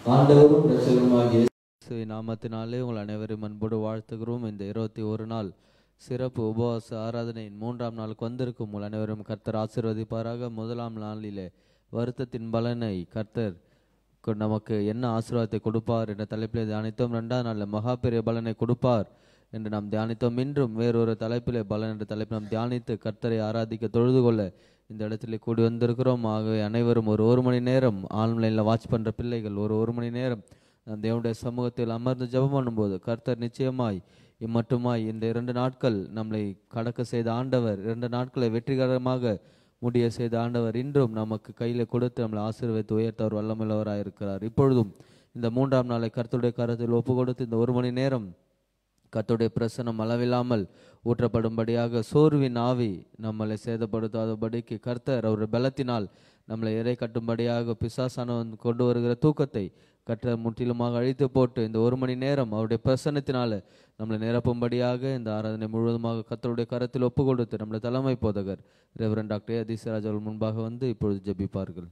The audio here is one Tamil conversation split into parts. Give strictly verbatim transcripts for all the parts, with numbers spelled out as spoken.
ஆண்டவரும் இரட்சகருமாகிய இயேசுவின் நாமத்தினாலே உங்கள் அனைவரும் அன்போடு வாழ்த்துகிறோம். இந்த இருபத்தி ஒரு நாள் சிறப்பு உபவாச ஆராதனையின் மூன்றாம் நாளுக்கு வந்திருக்கும் உங்கள் அனைவரும் கர்த்தர் ஆசீர்வதிப்பாராக. முதலாம் நாளிலே வருத்தத்தின் பலனை கர்த்தர் நமக்கு என்ன ஆசீர்வாதத்தை கொடுப்பார் என்ற தலைப்பிலே தியானித்தோம். ரெண்டாம் நாளில் மகா பெரிய பலனை கொடுப்பார் என்று நாம் தியானித்தோம். இன்றும் வேறொரு தலைப்பிலே பலன் என்ற தலைப்பில் நாம் தியானித்து கர்த்தரை ஆராதிக்க தொழுது கொள்ள இந்த இடத்துல கூடி வந்திருக்கிறோம். ஆகவே அனைவரும் ஒரு ஒரு மணி நேரம் ஆன்லைனில் வாட்ச் பண்ணுற பிள்ளைகள் ஒரு ஒரு மணி நேரம் நாம் தேவனுடைய சமூகத்தில் அமர்ந்து ஜெபம் பண்ணும்போது கர்த்தர் நிச்சயமாய் இம்மட்டுமாய் இந்த இரண்டு நாட்கள் நம்மளை கடக்க செய்த ஆண்டவர், இரண்டு நாட்களை வெற்றிகரமாக முடிய செய்த ஆண்டவர் இன்றும் நமக்கு கையில் கொடுத்து நம்மளை ஆசீர்வதித்து உயர்த்தவர் வல்லமுள்ளவராக இருக்கிறார். இப்பொழுதும் இந்த மூன்றாம் நாளை கர்த்தருடைய கரத்தில் ஒப்பு கொடுத்து இந்த ஒரு மணி நேரம் கர்த்தருடைய பிரசன்னம் அளவில்லாமல் ஊற்றப்படும்படியாக சோர்வின் ஆவி நம்மளை சேதப்படுத்தாதபடிக்கு கர்த்தர் அவருடைய பலத்தினால் நம்மளை இறை கட்டும்படியாக பிசாசானவன் கொண்டு வருகிற தூக்கத்தை கர்த்தர் முற்றிலுமாக அழித்து போட்டு இந்த ஒரு மணி நேரம் அவருடைய பிரசன்னத்தினால நம்மளை நிரப்பும்படியாக இந்த ஆராதனை முழுவதுமாக கர்த்தருடைய கரத்தில் ஒப்பு கொடுத்து நம்முடைய தலைமை போதகர் ரெவரண்ட் டாக்டர் அதிசராஜ் அவர்கள் முன்பாக வந்து இப்பொழுது ஜெபிப்பார்கள்.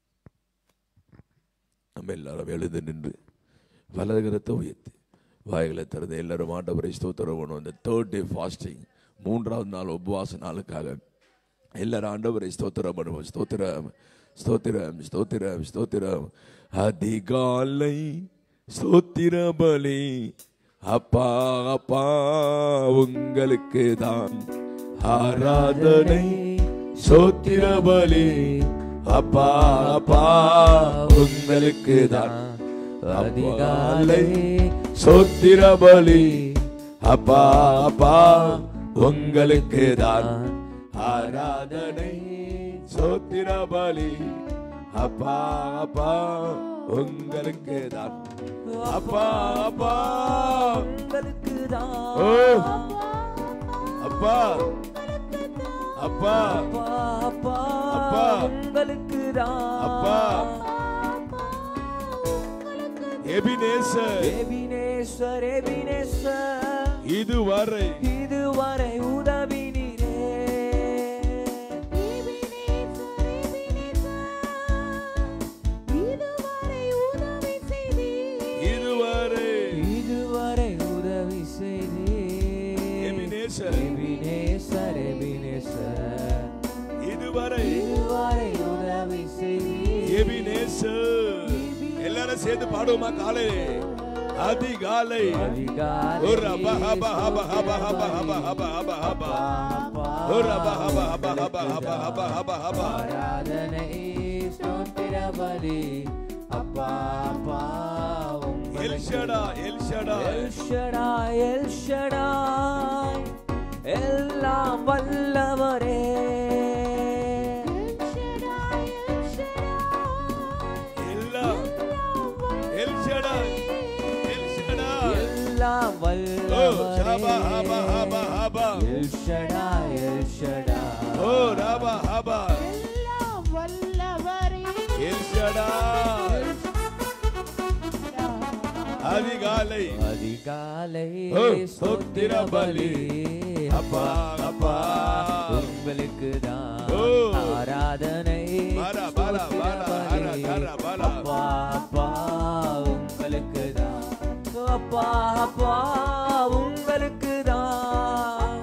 நம்ம எல்லாரும் எழுந்து நின்று வலது கரத்தை உயர்த்தி வாய்களை திறந்து எல்லாரும் ஆண்டவரை ஸ்தோத்திரம் பண்ணுவோம். இந்த தேர்ட் டே ஃபாஸ்டிங் மூன்றாவது நாள் உபவாச நாளுக்காக எல்லாரும் ஆண்டவரை ஸ்தோத்திரம் பண்ணுவோம். ஸ்தோத்திரம் ஸ்தோத்திரம் ஸ்தோத்திரம் ஸ்தோத்திரம். அதிகாலை ஸ்தோத்திர பலி அப்பா அப்பா உங்களுக்கு தான் ஆராதனை. ஸ்தோத்திர பலி அப்பா அப்பா உங்களுக்கு தான் அதிகாலை ஸ்தோத்திர பலி அப்பா அப்பா உங்களுக்கு தான் ஆராதனை. ஸ்தோத்திர பலி அப்பா அப்பா உங்களுக்கு தான் அப்பா அப்பா உங்களுக்கு தான் அப்பா அப்பா அப்பா அப்பா உங்களுக்கு தான் அப்பா. எபினேசர் எபினேசர் எபினேசர் இதுவரை இதுவரை உதவி நீரே. இதுவரை உதவி செய்தி இதுவரை இதுவரை உதவி செய்தி. எபினேசர் எபினேசர் எபினேசர் இதுவரை இதுவரை உதவி செய்தி. எபினேசர் எல்லாரும் சேர்ந்து பாடுவோமா? காலை அதிகாலை ஒரு அபா அபா அபா அபா அபா அபா அபா அபா அபா ஒரு அபா அபா அபா அபா அபா அபா அபா அபா ஆராதனை ஸ்தோத்திர பலி அப்பா அப்பா El Shaddai El Shaddai El Shaddai El Shaddai எல்லாம் வல்லவரே. அதிகாலை அதிகாலை ஸ்தோத்திர பலி அப்பா அப்பா உங்களுக்கு தான் ஆராதனை. அப்பா அப்பா உங்களுக்கு தான் அப்பா அப்பா உங்களுக்கு தான்.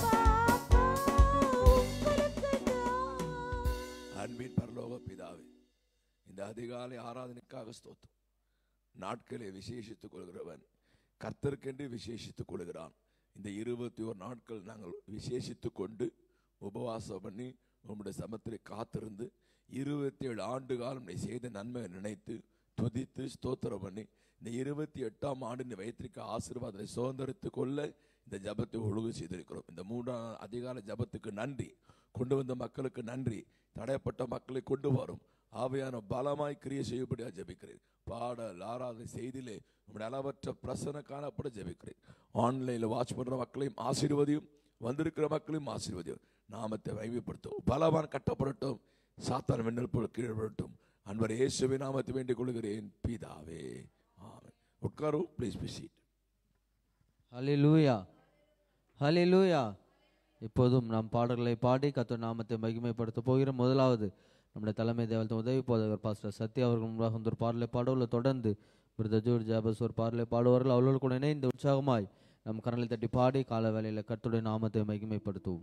அன்பின் பரலோக பிதாவே, இந்த அதிகாலை ஆராதனைக்காக ஸ்தோத்திரம். நாட்களை விசேஷித்துக் கொள்கிறவன் கர்த்தருக்கென்று விசேஷித்துக் கொள்கிறான். இந்த இருபத்தி ஒரு நாட்கள் நாங்கள் விசேஷித்துக் கொண்டு உபவாசம் பண்ணி உங்களுடைய சமத்திலே காத்திருந்து இருபத்தி ஏழு ஆண்டு காலம் நீ செய்த நன்மை நினைத்து துதித்து ஸ்தோத்திரம் பண்ணி இந்த இருபத்தி எட்டாம் ஆண்டு நீ வைத்திருக்க ஆசீர்வாதத்தை சுதந்திரத்து கொள்ள இந்த ஜபத்தை ஒழுங்கு செய்திருக்கிறோம். இந்த மூன்றாம் அதிகால ஜபத்துக்கு நன்றி. கொண்டு வந்த மக்களுக்கு நன்றி. தடைப்பட்ட மக்களை கொண்டு வரும் ஆவியான பலமாய் கிரியை செய்யப்படியா ஜபிக்கிறேன். பாடல் ஆராதனை செய்தியிலே உங்களுடைய அளவற்ற பிரசன காணப்பட ஜபிக்கிறேன். ஆன்லைனில் வாட்ச் பண்ணுற மக்களையும் ஆசீர்வதியும், வந்திருக்கிற மக்களையும் ஆசீர்வதியும். நாமத்தை வைமைப்படுத்தும். பலவான் கட்டப்படட்டும். சாத்தான் வெண்ணல் போல் கீழ்படட்டும். அன்பர் இயேசுவின் நாமத்தை வேண்டிக் கொள்கிறேன் பிதாவே, ஆமென். உட்காரும், ப்ளீஸ் பி சீட். ஹல்லேலூயா ஹல்லேலூயா. இப்போதும் நாம் பாடல்களை பாடி கர்த்தர் நாமத்தை மகிமைப்படுத்த போகிறோம். முதலாவது நம்முடைய தலைமை தேவலத்தின் உதவி போதகர் பாஸ்டர் சத்யா அவர்கள் முன்பாக ஒரு பாடலை பாடவுள்ள தொடர்ந்து பிரதர் ஜோர்ஜ் ஜாபஸ் ஒரு பாடலை பாடுவார்கள். அவர்களோடு கூட இணைந்து உற்சாகமாய் நம் கரங்களை தட்டி பாடி கால வேளையில் கர்த்தருடைய நாமத்தை மகிமைப்படுத்துவோம்.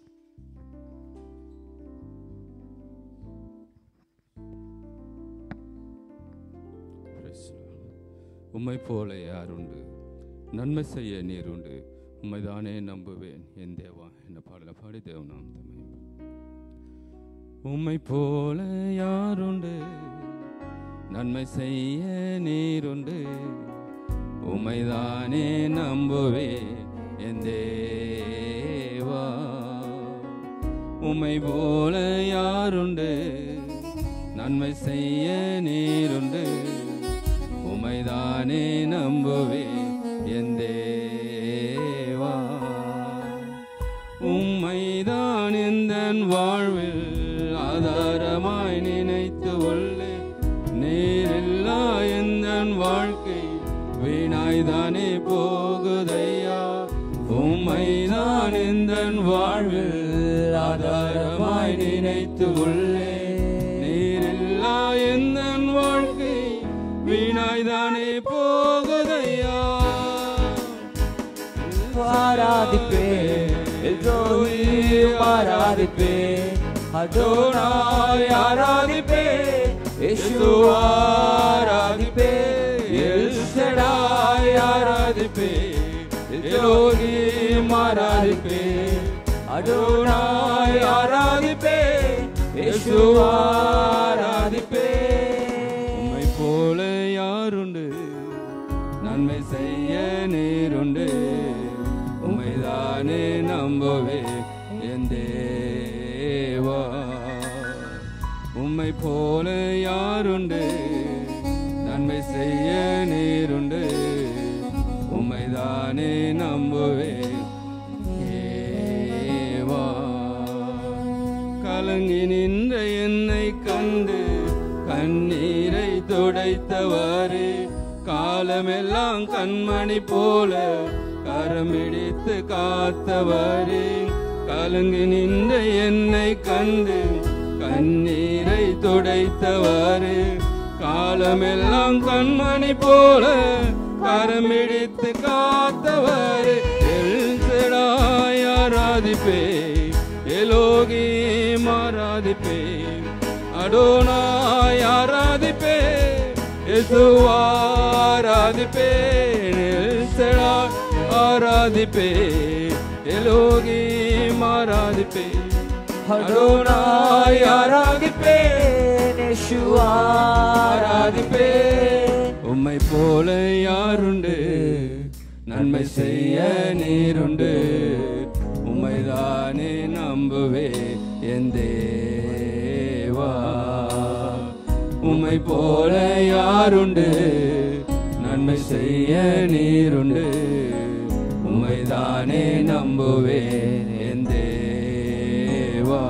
உம்மை போல யாருண்டு, நன்மை செய்ய நீர் உண்டு, உம்மைதானே நம்புவேன் என் தேவா என்ன பாடல பாடி தேவனாம் தம்மை. உம்மை போல யாருண்டு, நன்மை செய்ய நீருண்டு, உம்மைதானே நம்புவேன் என் தேவா. உம்மை போல யாருண்டு, நன்மை செய்ய நீருண்டு, உம்மைதானே நம்புவேன் என் தேவா. உம்மைதான் எந்தன் வாழ்வில் ஆதாரமாய் நினைத்து உள்ளே, நீரில்லா எந்தன் வாழ்க்கை வீணாய்தானே போகுதையா. உம்மைதான் எந்தன் வாழ்வில் ஆதாரமாய் நினைத்து உள்ளே, நீரில்லா எந்தன் வாழ்க்கை வீணாய்தானே போகுதையா. ஆராதிப்பே எல்லோரையும் ஆராதிப்பே, அடோனாய் ஆராதிப்பே, யேசுவா ஆராதிப்பே, எல் ஷடாய் ஆராதிப்பே, எலோஹிம் ஆராதிப்பே, அடோனாய் ஆராதிப்பே, யேசுவா ஆராதிப்பே. உம்மை போல யாருண்டு, நன்மை செய்ய நீருண்டு, உம்மைதானே நம்பவே என் தேவா. உம்மை போல யாருண்டு, நன்மை செய்ய நீருண்டு, உம்மைதானே நம்பவே தேவா. கலங்கி நின்ற என்னை கண்டு கண்ணீரை துடைத்தவாறு, காலமெல்லாம் கண்மணி போல கரமிடித்து காத்தவாறு. கலங்கி நின்ற என்னை கண்டு கண்ணீரை துடைத்தவாறு, காலமெல்லாம் கண்மணி போல கரமிடித்து காத்தவாறு. எல் ஷடாய் ஆராதிப்பே, எலோஹிம் ஆராதிப்பே, அடோனாய் ஆராதிப்பே, யேசுவா ஆராதிப்பே, எல் ஷடாய் ஆராதிப்பே, எலோஹிம் ஆராதிப்பே, அடோனாய் ஆராதிப்பே, யேசுவா ஆராதிப்பே. உம்மை போல யாருண்டு, நன்மை செய்ய நீருண்டு, உம்மைதானே நம்புவே என் தேவா. உம்மை போல யாருண்டு, நன்மை செய்ய நீருண்டு, உம்மைதானே நம்புவே என் தேவா.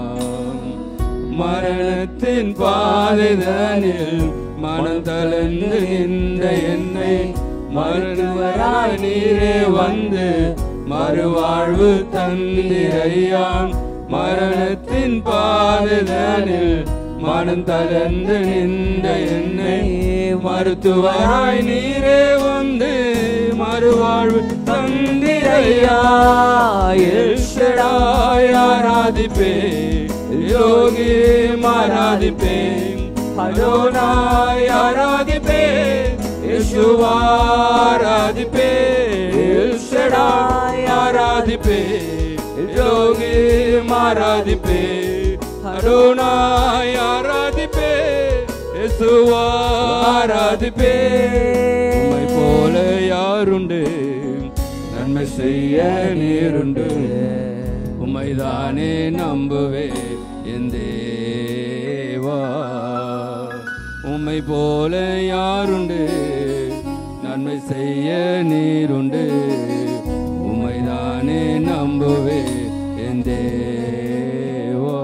மரணத்தின் பாதைதனில் மனம் தளர்ந்து நின்ற என்னை மருத்துவராய் நீரே வந்து மறுவாழ்வு தந்திரையான். மரணத்தின் பாதைதனில் மனம் தளர்ந்து நின்ற என்னை மருத்துவராய் நீரே வந்து மறுவாழ்வு தந்திரையா. எல் ஷடாய் ஆராதிப்பே, எலோஹிம் ஆராதிப்பே, அடோனாய் ஆராதிப்பே, யேசுவா ஆராதிப்பே, எல் ஷடாய் ஆராதிப்பே, எலோஹிம் ஆராதிப்பே, அடோனாய் ஆராதிப்பே, யேசுவா ஆராதிப்பே. உம்மை போல யாருண்டு, நன்மை செய்ய நீருண்டு, உம்மைதானே நம்புவே என் தேவா. உம்மை போல யாருண்டு, நன்மை செய்ய நீருண்டு, உம்மைதானே நம்புவே என் தேவா.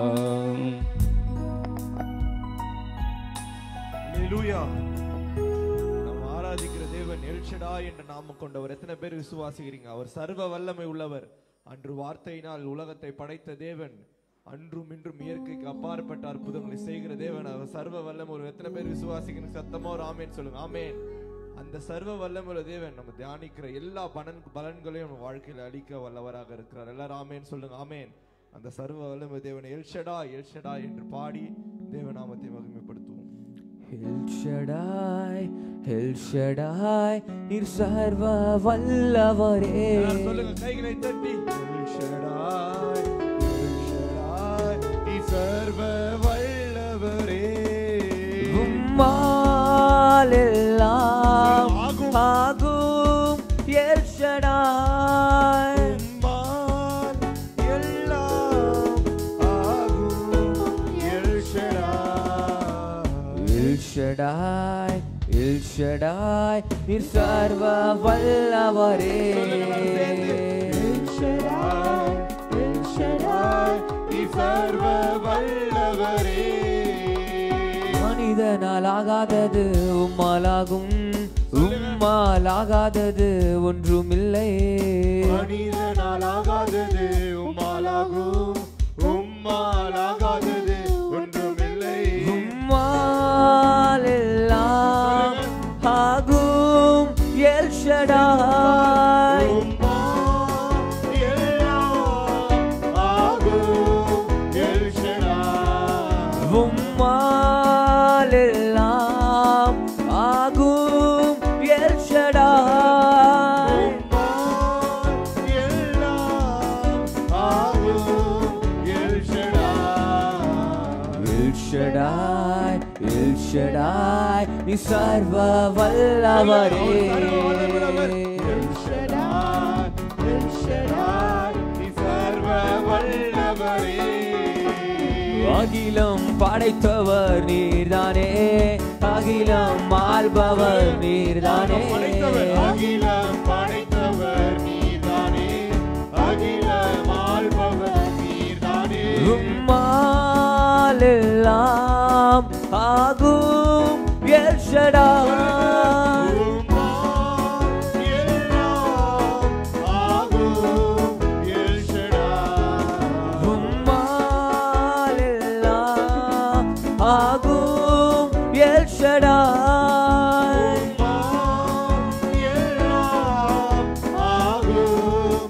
ஹல்லேலூயா. நாம் ஆராதிக்கிற தேவன் எல் ஷடாய் என்ற நாமம் கொண்டவர். எத்தனை பேர் விசுவாசிக்கிறீங்க? அவர் சர்வ வல்லமை உள்ளவர். அன்று வார்த்தையினால் உலகத்தை படைத்த தேவன், அன்றும் இன்றும் இயற்கைக்கு அப்பாற்பட்ட அற்புதங்களை செய்கிற தேவன். அவர் சர்வ வல்லம். ஒரு எத்தனை பேர் விசுவாசிக்கணும்? சத்தமா ஒரு ஆமேன் சொல்லுங்க. ஆமேன். அந்த சர்வ வல்லமுள்ள தேவன் நம்ம தியானிக்கிற எல்லா பலன் பலன்களையும் நம்ம வாழ்க்கையில அளிக்க வல்லவராக இருக்கிறார். எல்லாரும் ஆமேன் சொல்லுங்க. ஆமேன். அந்த சர்வ வல்லமுள்ள தேவனை எல்ஷடா எல்ஷடா என்று பாடி தேவநாமத்தை மகிமைப்படுத்துவோம். எல்ஷடாய் எல்ஷடாய் நீர் சர்வ வல்லவரே. சொல்லுங்க கைகளை தட்டி. எல்ஷடாய் எல்ஷடாய் நீர் சர்வ வல்லவரே. உம்மால் எல்லாம் ஆகும் எல்ஷடாய். உம்மால் எல்லாம் ஆகும் எல்ஷடாய். எல்ஷடாய் எல்ஷடாய் நீர் சர்வ வல்லவரே. எல்ஷடாய் எல்ஷடாய் நீர் சர்வ வல்லவரே. மனிதனால் ஆகாதது உம்மாலாகும், உம்மால் ஆகாதது ஒன்றுமில்லை. மனிதனால் ஆகாதது உம்மாலாகும், உம்மால் ஆகாதது ஒன்றுமில்லை. உம்மால் எல்லாம் ஆகும் எல்ஷடாய். உம்மால் எல்லாம் ஆகும் எல்ஷடாய். உம்மால் எல்லாம் ஆகும் எல்ஷடாய். உம்மால் எல்லாம் ஆகும் எல்ஷடாய். எல்ஷடாய் எல்ஷடாய் நீ சர்வ வல்லவரே. எல்ஷடாய் எல்ஷடாய் நீ சர்வ வல்லவரே. அகிலம் படைத்தவர் நீர்தானே, அகிலம் ஆள்பவர் நீர்தானே. அகிலம் படைத்தவர் நீதானே, அகிலம் ஆள்பவர் நீதானே. உம்மால் எல்லாம் ஆகும் எல்ஷடாய். உம்மால் எல்லாம் ஆகும் எல்ஷடாய். உம்மால் எல்லாம் ஆகும் எல்ஷடாய். உம்மால் எல்லாம் ஆகும்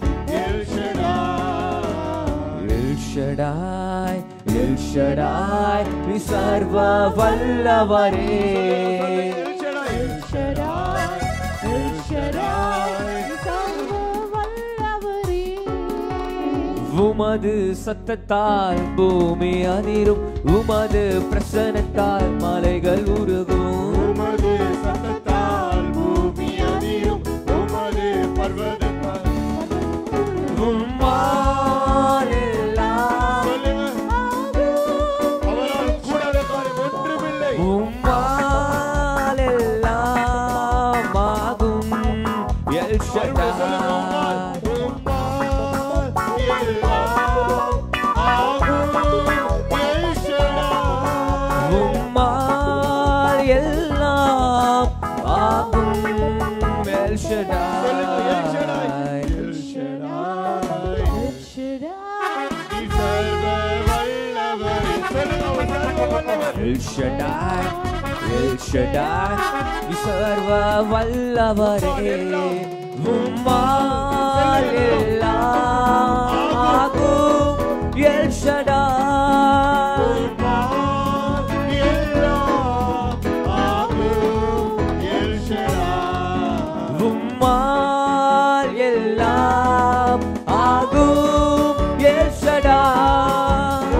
எல்ஷடாய். எல்ஷடாய் எல்ஷடாய் நீ சர்வ வல்லவரே. எல்ஷடாய் எல்ஷடாய் எல்ஷடாய் உமது சத்தத்தால் பூமி அதிரும், உமது பிரசனத்தால் மலைகள் உருகும். உமது சத்தத்தால் பூமி அதிரும், உமது பர்வதத்தால். உம்மால் எல்லாம் அவரால் கூடாத காரியம் ஒன்றுமில்லை. உம்மால் எல்லாம் ஆகும் எல்ஷடாய். உம்மால் எல்லாம் ஆகும் எல்ஷடாய். எல்ஷடாய் எல்ஷடாய் நீ சர்வ வல்லவரே. உம்மால் எல்லாம் ஆகும் எல்ஷடாய். உம்மால் எல்லாம் ஆகும் எல்ஷடாய்.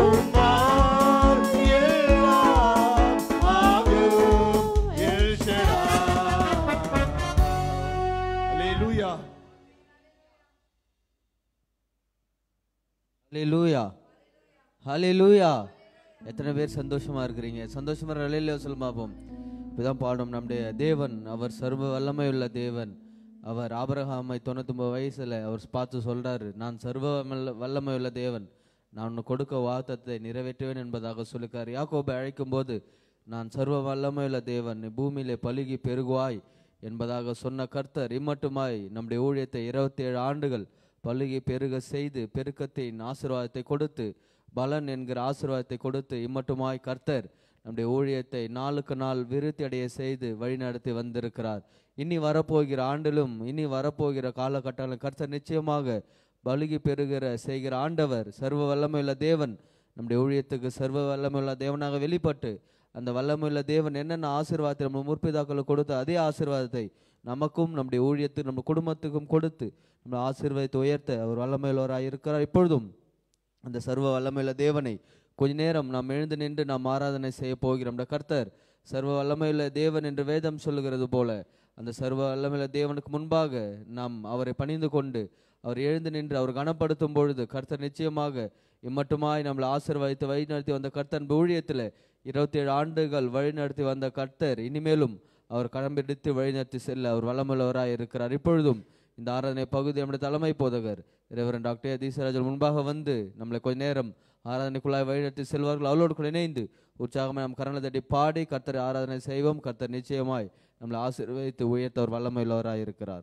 ஹல்லேலூயா ஹல்லேலூயா. எத்தனை பேர் சந்தோஷமா இருக்கிறீங்க? சந்தோஷமா ஹல்லேலூயா சொல்ல பார்ப்போம். இப்பதான் பாடும். நம்முடைய தேவன் அவர் சர்வ வல்லமை உள்ள தேவன். அவர் ஆபிரகாமை தொண்ணூத்தி ஒன்பது வயசுல அவர் பார்த்து சொல்றாரு, நான் சர்வ வல்லமை உள்ள தேவன், நான் உனக்கு கொடுக்க வார்த்தத்தை நிறைவேற்றுவேன் என்பதாக சொல்லிக்கார். யாக்கோபை அழைக்கும் போது நான் சர்வ வல்லமை உள்ள தேவன், நீ பூமியிலே பலுகி பெருகுவாய் என்பதாக சொன்ன கர்த்தர் இம்மட்டுமாய் நம்முடைய ஊழியத்தை இருபத்தி ஏழு ஆண்டுகள் பலுகி பெருக செய்து பெருக்கத்தின் ஆசீர்வாதத்தை கொடுத்து பலன் என்கிற ஆசீர்வாதத்தை கொடுத்து இம்மட்டுமாய் கர்த்தர் நம்முடைய ஊழியத்தை நாளுக்கு நாள் விருத்தி அடைய செய்து வழிநடத்தி வந்திருக்கிறார். இனி வரப்போகிற ஆண்டிலும் இனி வரப்போகிற காலகட்டங்களில் கர்த்தர் நிச்சயமாக பலுகி பெறுகிற செய்கிற ஆண்டவர், சர்வ வல்லமையுள்ள தேவன் நம்முடைய ஊழியத்துக்கு சர்வ வல்லமையுள்ள தேவனாக வெளிப்பட்டு அந்த வல்லமையுள்ள தேவன் என்னென்ன ஆசீர்வாதத்தை நம்ம முற்பிதாக்களுக்கு கொடுத்த அதே ஆசீர்வாதத்தை நமக்கும் நம்முடைய ஊழியத்துக்கு நம்ம குடும்பத்துக்கும் கொடுத்து நம்ம ஆசீர்வாதத்தை உயர்த்த அவர் வல்லமையுள்ளவராக இருக்கிறார். இப்பொழுதும் அந்த சர்வ வல்லமையுள்ள தேவனை கொஞ்ச நேரம் நாம் எழுந்து நின்று நாம் ஆராதனை செய்ய போகிறோம். நம்முடைய கர்த்தர் சர்வ வல்லமையுள்ள தேவன் என்று வேதம் சொல்லுகிறது போல அந்த சர்வ வல்லமையுள்ள தேவனுக்கு முன்பாக நாம் அவரை பணிந்து கொண்டு அவர் எழுந்து நின்று அவர் கனப்படுத்தும் பொழுது கர்த்தர் நிச்சயமாக இம்மட்டுமாய் நம்மளை ஆசீர்வதித்து வழிநடத்தி வந்த கர்த்தர் ஊழியத்தில் இருபத்தி ஏழு ஆண்டுகள் வழிநடத்தி வந்த கர்த்தர் இனிமேலும் அவர் கடம்பிடித்து வழிநடத்தி செல்ல அவர் வல்லமுள்ளவராய் இருக்கிறார். இப்பொழுதும் இந்த ஆராதனை பகுதி நம்முடைய தலைமை போதகர் ரெவரண்ட் டாக்டர் தீசராஜன் முன்பாக வந்து நம்மளை கொஞ்ச நேரம் ஆராதனைக்குள்ளாய் வழிநடத்தி செல்வார்கள். அவளோடு கூட இணைந்து உற்சாகமாக நாம் கரங்களை தட்டி பாடி கர்த்தரை ஆராதனை செய்வோம். கர்த்தர் நிச்சயமாய் நம்மளை ஆசீர்வதித்து உயர்த்த அவர் வல்லமையுள்ளவராய் இருக்கிறார்.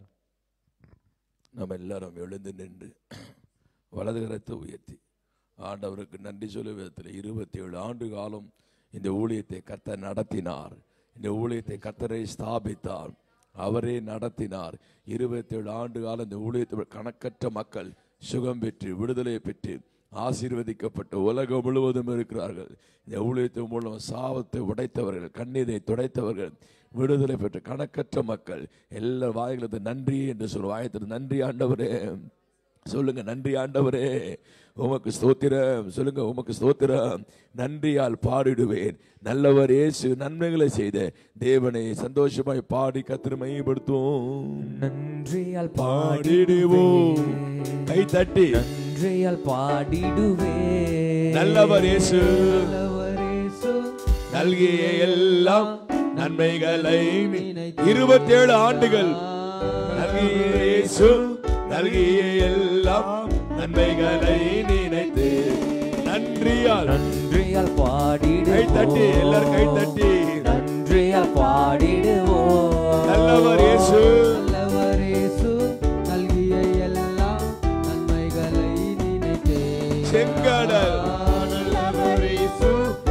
நம்ம எல்லாரும் எழுந்து நின்று வலது கரத்தை உயர்த்தி ஆண்டவருக்கு நன்றி சொல்லும் விதத்தில் இருபத்தி ஏழு ஆண்டு காலம் இந்த ஊழியத்தை கர்த்தர் நடத்தினார். இந்த ஊழியத்தை கர்த்தரை ஸ்தாபித்தார், அவரே நடத்தினார். இருபத்தி ஏழு ஆண்டு காலம் இந்த ஊழியத்தை கணக்கற்ற மக்கள் சுகம் பெற்று விடுதலை பெற்று ஆசீர்வதிக்கப்பட்டு உலகம் முழுவதும் இருக்கிறார்கள். இந்த ஊழியத்தின் மூலம் சாபத்தை உடைத்தவர்கள், கண்ணீரை துடைத்தவர்கள், விடுதலை பெற்ற கணக்கற்ற மக்கள் எல்லா வாய்களது நன்றி என்று சொல்லுவோம். வாயத்தில் நன்றி ஆண்டவரே சொல்லுங்க, நன்றி ஆண்டவரே உமக்கு ஸ்தோத்திரம் சொல்லுங்க, உமக்கு ஸ்தோத்திரம். நன்றியால் பாடிடுவேன் நல்லவர் இயேசு நன்மைகளை செய்த தேவனை சந்தோஷமாய் பாடி கர்த்தரை மகிமைப்படுத்துவோம். நன்றியால் பாடிடுவோம் கை தட்டி, நன்றியால் பாடிடுவேன் நல்லவர் இயேசு நல்லவர் இயேசு நல்கிய எல்லாம் நன்மைகளை இருபத்தி ஏழு ஆண்டுகள் நல்கிய இயேசு நல்கிய எல்லாம் நன்மைகளை நினைத்து நன்றியால் நன்றியால் பாடிடுவோம் கை தட்டி எல்லாரும் கை தட்டி நன்றியால் பாடிடுவோம் நல்லவர் இயேசு நல்லவர் இயேசு நல்கிய எல்லாம் நன்மைகளை நினைத்தே செங்கடல் நல்லவர் இயேசு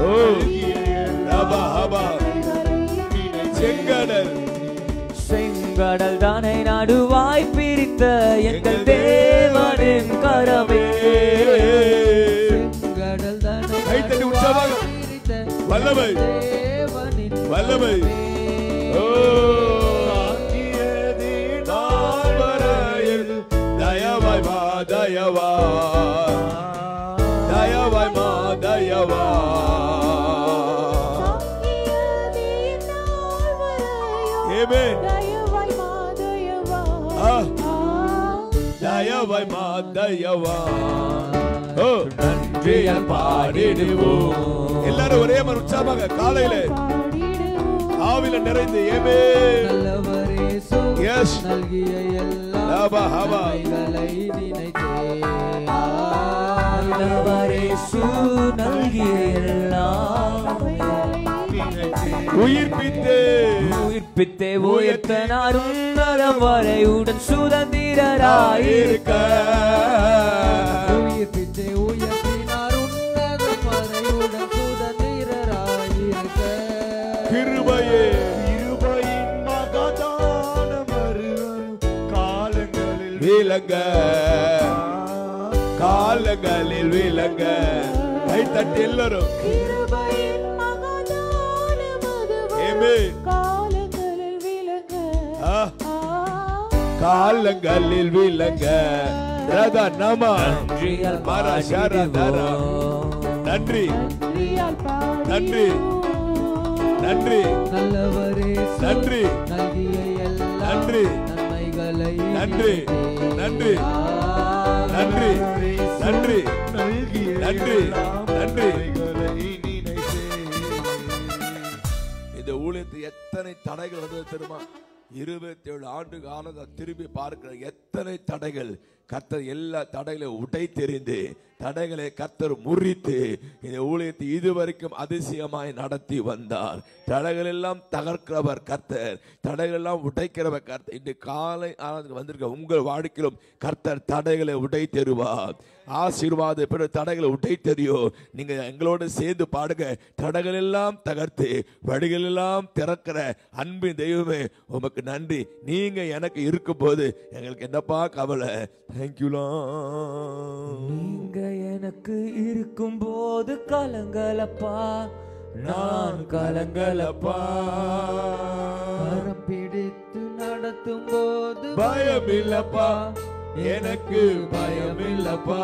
ஹபா ஹபா செங்கடல் செங்கடல் தானே நடுவாய் பிரித்த எங்கள் தேவனின் கரமே செங்கடல் தானே கைத்தட்டி உற்சாகமாக வல்லமை தேவனின் வல்லமை ஓ ஆக்கியதே நான் வரையில் தயவாய் மா தயவா தயவாய் மா தயவா ஆமென் தயவாய் மா தயவா ஓ நன்றியால் பாடிடுவோம். எல்லாரும் ஒரே மாதிரி உற்சாகமாக காலையில ஆவில நிறைந்து ஏமே நல்லவர் இயேசு எஸ் நல்கிய எல்லாம் ஹபா ஹபா நன்மைகளை நினைத்தே நல்லவர் இயேசு நல்கிய எல்லாம் உயிர்ப்பித்தே உயிர்ப்பித்தே உயர்த்தனார் உன்னதம் வரை உடன் சுதந்திரராயிருக்க உயிர்ப்பித்தே உயர்த்தினார் உன்னதம் வரை உடன் சுதந்திரராயிருக்க கிருபையே கிருபையின் மகதான மறுவரும் காலங்களில் விளங்க காலங்களில் விளங்க கை தட்டி எல்லாரும் காலங்களில் விளங்க காலங்களில் விளங்க ரதா நம நன்றியால் மரசரதரா நன்றி நன்றி நன்றி நல்லவர் இயேசு நன்றி நல்கிய எல்லாம் நன்றி நன்மைகளை நன்றி நன்றி நன்றி நன்றி நன்றி நன்றி இந்த ஊழியத்து எத்தனை தடைகள் வந்தது தெரியுமா? இருபத்தி ஏழு ஆண்டு காலம் திரும்பி பார்க்கிற எத்தனை தடைகள் கர்த்தர் எல்லா தடைகளை உடை தெரிந்து தடைகளை கர்த்தர் முறித்து இந்த ஊழியத்தை இதுவரைக்கும் அதிசயமாய் நடத்தி வந்தார். தடைகள் எல்லாம் தகர்க்கிறவர் கர்த்தர், தடைகள் எல்லாம் உடைக்கிறவர் கர்த்தர். இன்று காலை வந்திருக்க உங்கள் வாழ்க்கையிலும் கர்த்தர் தடைகளை உடை தருவார். ஆசீர்வாத பிற தடைகளை உடை தெரியும். நீங்க எங்களோடு சேர்ந்து பாடுங்க. தடைகள் எல்லாம் தகர்த்து வழிகள் எல்லாம் திறக்கிற அன்பின் தெய்வமே உமக்கு நன்றி. நீங்க எனக்கு இருக்கும் போது எங்களுக்கு என்னப்பா கவலை. தேங்க்யூலா. நீங்க எனக்கு இருக்கும் போது கலங்கலப்பா, நான் கலங்கலப்பா. கரம் பிடித்து நடத்தும் போது பயம் இல்லப்பா, எனக்கு பயம் இல்லப்பா.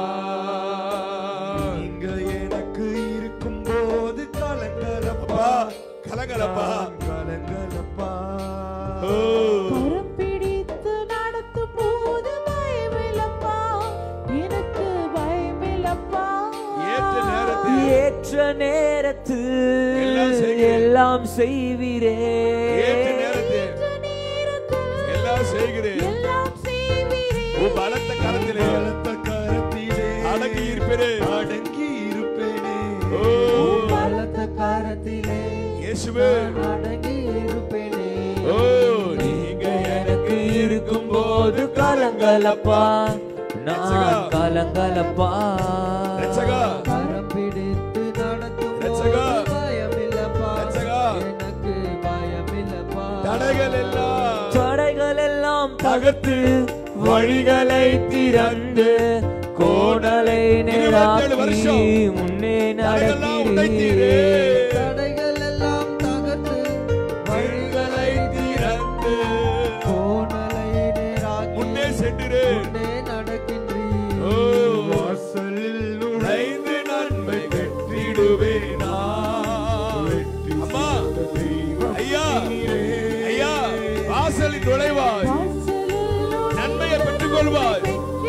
நீங்க எனக்கு இருக்கும் போது கலங்கலப்பா, கலங்கலப்பா, கலங்கலப்பா. கரம் பிடித்து நடத்தும் போது பயமில்லப்பா, எனக்கு பயமில்லப்பா. ஏற்ற நேரத்தில் ஏற்ற நேரத்து எல்லாம் செய்கிறேன். எல்லாம் செய்வீரே. ஏற்ற நேரத்தில் ஏற்ற நேரத்தில் எல்லாம் செய்கிறேன். எல்லாம் செய்வீரே. உன் பலத்த கரத்திலே பலத்த கரத்திலே அடங்கி இருப்பேனே, அடங்கி இருப்பேனே. ஓ பலத்த கரத்திலே இயேசுவே, அடங்கி இருப்பேனே. ஓ நீங்க எனக்கு இருக்கும் போது கலங்கலப்பா, நான் கலங்கலப்பா. ரட்சகா, கரம் பிடித்து நடத்தும் ரட்சகா, போது பயமில்லப்பா, ரட்சகா, எனக்கு பயமில்லப்பா. தடைகள் எல்லாம் தடைகள் எல்லாம் தகர்த்து வழிகளை திறந்து கோடலை நேராக்கி முன்னே நடக்கிறீரே. தடைகள் எல்லாம் தகர்த்து வழிகளை திறந்து கோணலை நேராக்கி முன்னே சென்று முன்னே நடக்கின்றீர். ஓ வாசலில் நுழைந்து நன்மை பெற்றிடுவேனா. அம்மா, ஐயா, ஐயா, வாசலில் நுழைவாய், நன்மையை பெற்றுக் கொள்வாய்.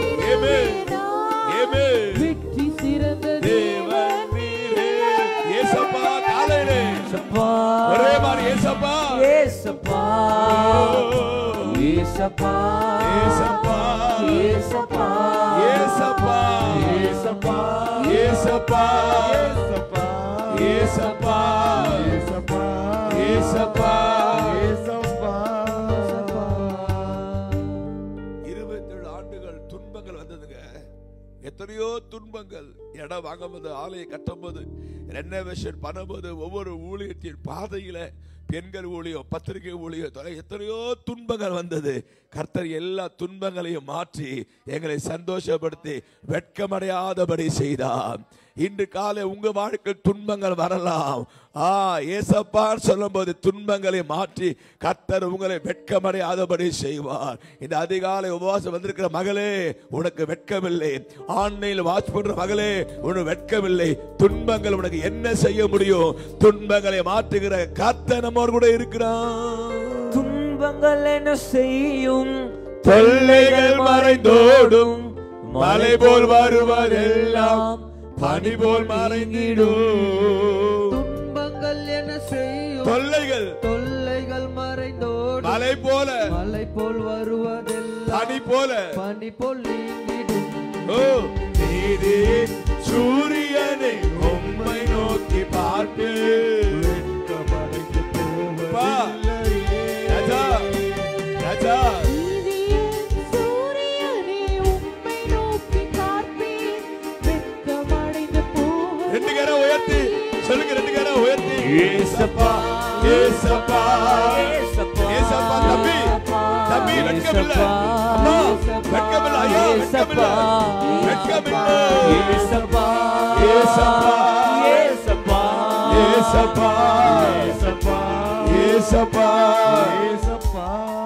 வெற்றி சிறந்த தேவன் நீரே. ஏசப்பா, காலையிலே ஒரே மாதிரி ஏசப்பா, ஏசப்பா, ஏசப்பா, ஏசப்பா, ஏசப்பா, ஏசப்பா, ஏசப்பா, ஏசப்பா, ஏசப்பா, ஏசப்பா, ஏசப்பா, ஏசப்பா. ஏசப்பா. இருபத்தேழு ஆண்டுகள் துன்பங்கள் வந்ததுங்க. எத்தனையோ துன்பங்கள். இடம் வாங்கும்போது, ஆலையை கட்டும்போது, ரெனோவேஷன் பண்ணும்போது, ஒவ்வொரு ஊழியத்தின் பாதையில பெண்கள் ஊழியம், பத்திரிகை ஊழியம், எத்தனையோ துன்பங்கள் வந்தது. கர்த்தர் எல்லா துன்பங்களையும் மாற்றி எங்களை சந்தோஷப்படுத்தி வெட்கமடையாதபடி செய்தார். இன்று காலை உங்க வாழ்க்கை துன்பங்கள் வரலாம். ஆ ஏசப்பான்னு சொல்லும் போது துன்பங்களை மாற்றி கர்த்தர் உங்களை வெட்கமடையாதபடி செய்வார். இந்த அதிகாலை உபவாசம் வந்திருக்கிற மகளே, உனக்கு வெட்கமில்லை. ஆன்லைனில் வாட்ச் பண்ற மகளே, உனக்கு வெட்கமில்லை. துன்பங்கள் உனக்கு என்ன செய்ய முடியும்? துன்பங்களை மாற்றுகிற கர்த்தர் நம்மோடு கூட இருக்கிறான். துன்பங்கள் என்ன செய்யும்? தொல்லைகள் மறைந்தோடும், மலை போல் வருவதெல்லாம் பனி போல் மறைந்திடும். துன்பங்கள் என்ன செய்யும்? தொல்லைகள் தொல்லைகள் மறைந்தோடும், மலை போல மலை போல் வருவதெல்லாம் பனி போல பனி போல் நீங்கிடும். ஓ நீதி சூரியனை உம்மை நோக்கி பார்த்து வெட்கமடைந்து போவதில்லையே. ராஜா, ராஜா, சூரியனே உம்மை நோக்கி பார்ப்பேன், வெட்கமடைந்து போவதில்லை. ரெண்டு கரை உயர்த்தி சொல்லுங்க, ரெண்டு கரை உயர்த்தி ஏசப்பா, ஏசப்பா, ஏசப்பா. தம்பி, தம்பி வெட்கமில்லை. அம்மா வெட்கமில்லை. ஐயா வெட்கமில்லை, வெட்கமில்லை. ஏசப்பா, ஏசப்பா, ஏசப்பா, ஏசப்பா, ஏசப்பா, ஏசப்பா. ஏசப்பா.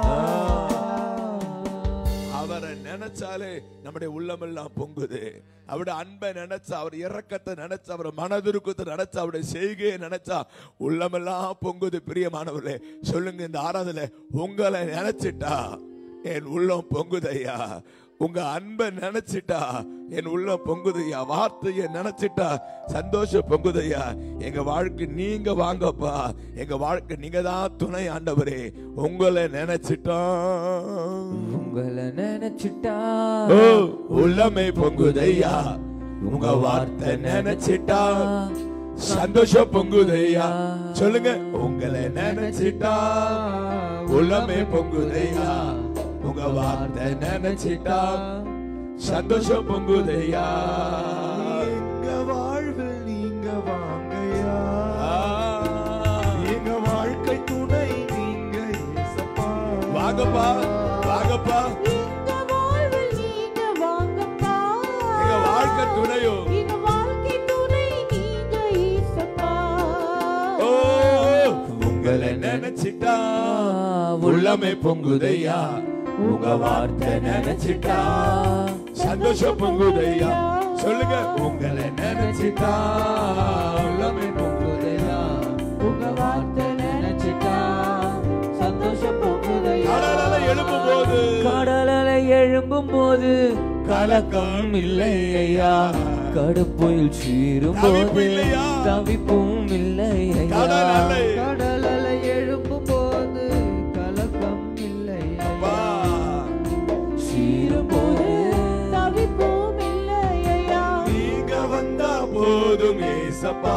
அவரை நினைச்சாலே நம்முடைய உள்ளமெல்லாம் பொங்குது. அவருடைய அன்பை நினைச்சா, அவர் இரக்கத்தை நினைச்சா, அவர் மனதுருக்கத்தை நினைச்சா, அவருடைய செய்கையை நினைச்சா உள்ளமெல்லாம் பொங்குது. பிரியமானவர்களே, சொல்லுங்க, இந்த ஆராதனை உங்களை நினைச்சிட்டா என் உள்ளம் பொங்குதையா. உங்க அன்பை நினைச்சிட்டா என் உள்ள பொங்குதையா, வார்த்தையை நினைச்சிட்டா சந்தோஷம் பொங்குதையா. எங்க வாழ்க்கை நீங்க வாங்கப்பா, எங்க வாழ்க்கை நீங்க தான் துணை ஆண்டவரே. உங்களை நினைச்சிட்டா, உங்களை நினைச்சிட்டா ஓ உள்ளமே பொங்குதையா. உங்க வார்த்தை நினைச்சிட்டா சந்தோஷம் பொங்குதையா. சொல்லுங்க, உங்களை நினைச்சிட்டா உள்ளமே பொங்குதையா. உங்க வார்த்தை நினைச்சிட்டா சந்தோஷம் பொங்குதையா. எங்க வாழ்வில் நீங்க வாங்கயா, எங்க வாழ்க்கை துணை நீங்க இயேசப்பா. வாங்கப்பா வாங்கப்பா, எங்க வாழ்வில் நீங்க வாங்கப்பா. எங்க வாழ்க்கை துணையோ, எங்க வாழ்க்கை துணை நீங்க இயேசப்பா. ஓ உங்களை நினைச்சிட்டா உள்ளமே பொங்குதையா. உங்க வார்த்தை நினைச்சிட்டா சந்தோஷம் பொங்குதையா. சொல்லுங்க, உங்களை நினைச்சிட்டா உள்ளமே பொங்குதையா. உங்க வார்த்தை நினைச்சிட்டா சந்தோஷம் பொங்குதையா. கடலலை எழும்பும் போது கடலலை எழும்பும் போது கலக்கம் இல்லை ஐயா. கடுப்புயில் சீரும் தவிப்பு போது இல்லையா? தவிப்பும் இல்லை ஐயா. கடலலை கடல் அலை எழும்பும் போது கலக்கம் இல்லை. வா. சீரும் போது தவிப்போம் இல்லையா. நீங்க வந்தா போதும் ஏசப்பா.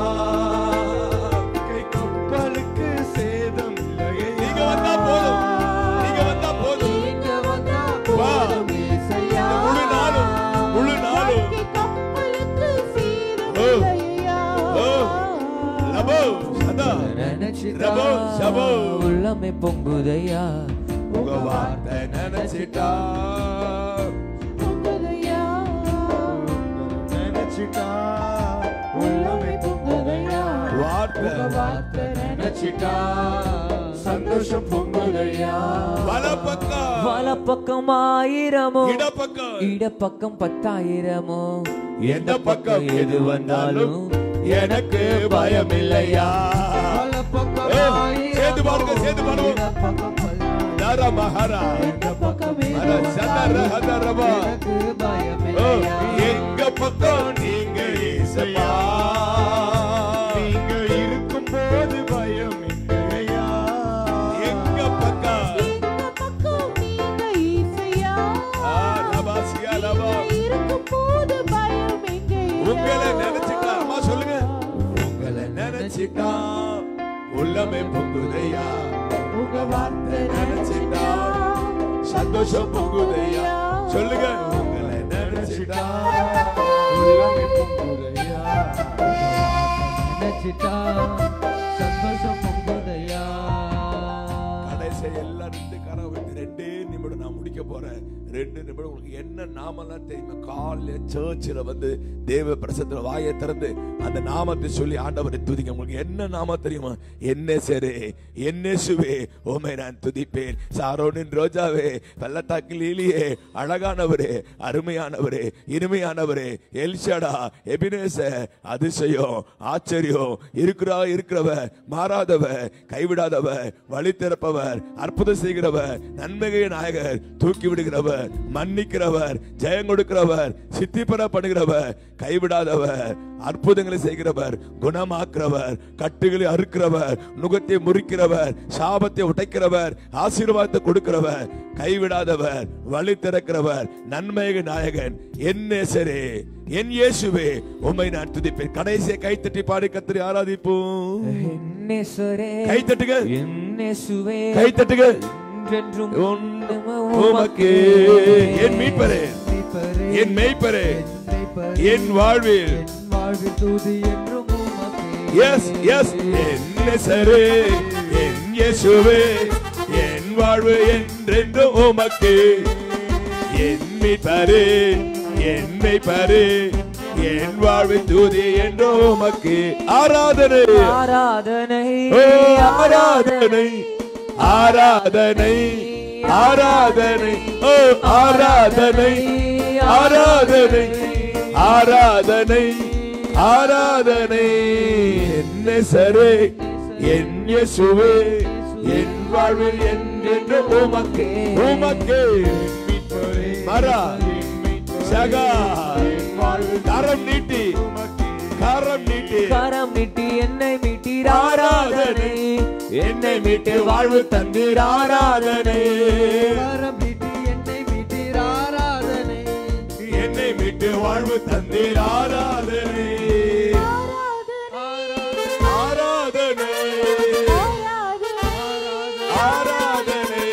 கை கப்பலுக்கு சேதம் இல்லையே. நீங்க வந்தா போதும், நீங்க வந்தா போதும். நீங்க வந்தா வா. போதும் இயேசையா. முழு நாளும் முழு நாளும் வாழ்க்கை கப்பலுக்கு சீரும் ஓ. இல்லையா. ஓ. லபோ சதா நினைச்சிட்டா ரபோ சபோ. உள்ளமே பொங்குதையா. உங்க வார்த்தை நினைச்சிட்டா பொங்குதையா. நினைச்சிட்டா உள்ளமே பொங்குதையா. வார்த்தை வார்த்தை நினைச்சிட்டா சந்தோஷம் பொங்குதையா. வலப்பக்கம் வலப்பக்கம் ஆயிரமோ இடப்பக்கம் இடப்பக்கம் பத்தாயிரமோ எந்த பக்கம் எது வந்தாலும் எனக்கு பயம் இல்லையா. பல பக்கம் ஏய், ஆயிரம் சேர்ந்து பாடுங்க, சேர்ந்து பாடுவோம். பக்கம் பல்லாயிரம். தாரா மகாரா எந்த பக்கம் அட சதர ஹதரபா. எனக்கு பயம் ஓ, இல்லையா. எங்க பக்கம் நீங்க ஏசப்பா. நீங்க இருக்கும் போது பயம் இல்லையா. எங்க பக்கம் எங்க பக்கம் நீங்க இசையா. ஆ, லபாசியா லபா. நீங்க இருக்கும்போது பயம் எங்கே ஐயா? உங்களை நினைச்சிட்டா, அம்மா சொல்லுங்க, உங்களை நினைச்சிட்டா உள்ளமே பொங்குதையா. உங்க வார்த்தை நினைச்சிட்டா சந்தோஷம் பொங்குதையா. சொல்லுங்க, உங்களை நினைச்சிட்டா உள்ளமே பொங்குதையா. நினைச்சிட்டா சந்தோஷம் பொங்குதையா. கடைசி எல்லாம் ரெண்டு கரை விட்டு ரெண்டே நிமிடம் நான் முடிக்க போறேன். ரெண்டு நிமிடம் உங்களுக்கு என்ன நாமெல்லாம் தெரியுமா? காலையில சர்ச்சில் வந்து தேவ பிரசத்துல வாயை திறந்து அந்த நாமத்தை சொல்லி ஆண்டவரை துதிக்க. உங்களுக்கு என்ன நாம தெரியுமா? என்ன சரே என்ன சுவே ஓமை நான் துதிப்பேன். சாரோனின் ரோஜாவே, பள்ளத்தாக்கு லீலியே, அழகானவரே, அருமையானவரே, இனிமையானவரே, எல்ஷடா, எபினேச, அதிசயம், ஆச்சரியம், இருக்கிறா இருக்கிறவர், மாறாதவர், கைவிடாதவர், வழி திறப்பவர், அற்புதம் செய்கிறவர், நன்மையை நாயகர், தூக்கி விடுகிறவர், மன்னிக்கிறவர், ஜெயம் கொடுக்கிறவர், சித்தி பெற பண்ணுகிறவர், கைவிடாதவர், அற்புதங்களை செய்கிறவர், குணமாக்குறவர், கட்டுகளை அறுக்கிறவர், நுகத்தை முறிக்கிறவர், சாபத்தை உடைக்கிறவர், ஆசீர்வாதத்தை கொடுக்கிறவர், கைவிடாதவர், வழி திறக்கிறவர், நன்மையை நாயகன், என் நேசரே, என் இயேசுவே, உம்மை நான் துதிப்பேன். கடைசியை கைத்தட்டி பாடி கர்த்தரை ஆராதிப்போம். என்னேசரே கை தட்டுங்க, என்னேசுவே கை தட்டுங்க. என்றென்றும் உமக்கே என் மீட்பரே, என் மேய்ப்பரே, என் வாழ்வில் வாழ்வில் தூதி என்றும் உமக்கே. எஸ் எஸ் என் நேசரே, என் இயேசுவே, என் வாழ்வு என்றென்றும் உமக்கே. என் மீட்பரே, என் மேய்ப்பரே, என் வாழ்வில் தூதி என்றும் உமக்கே. ஆராதனை ஆராதனை ஓ ஆராதனை ஆராதனை ஆராதனை ஓ ஆராதனை ஆராதனை ஆராதனை ஆராதனை. என் நேசரே, என் இயேசுவே, என் வாழ்வில் என்றென்றும் உமக்கே உமக்கே. மீட்பரே, மரா சகா கரம் நீட்டி கரம் நீட்டி கரம் நீட்டி என்னை மீட்டீர் ஆராதனை, என்னை மீட்டு வாழ்வு தந்தீர் ஆராதனை. கரம் நீட்டி என்னை மீட்டீர் ஆராதனை, என்னை மீட்டு வாழ்வு தந்தீர் ஆராதனை. ஆராதனை ஆராதனை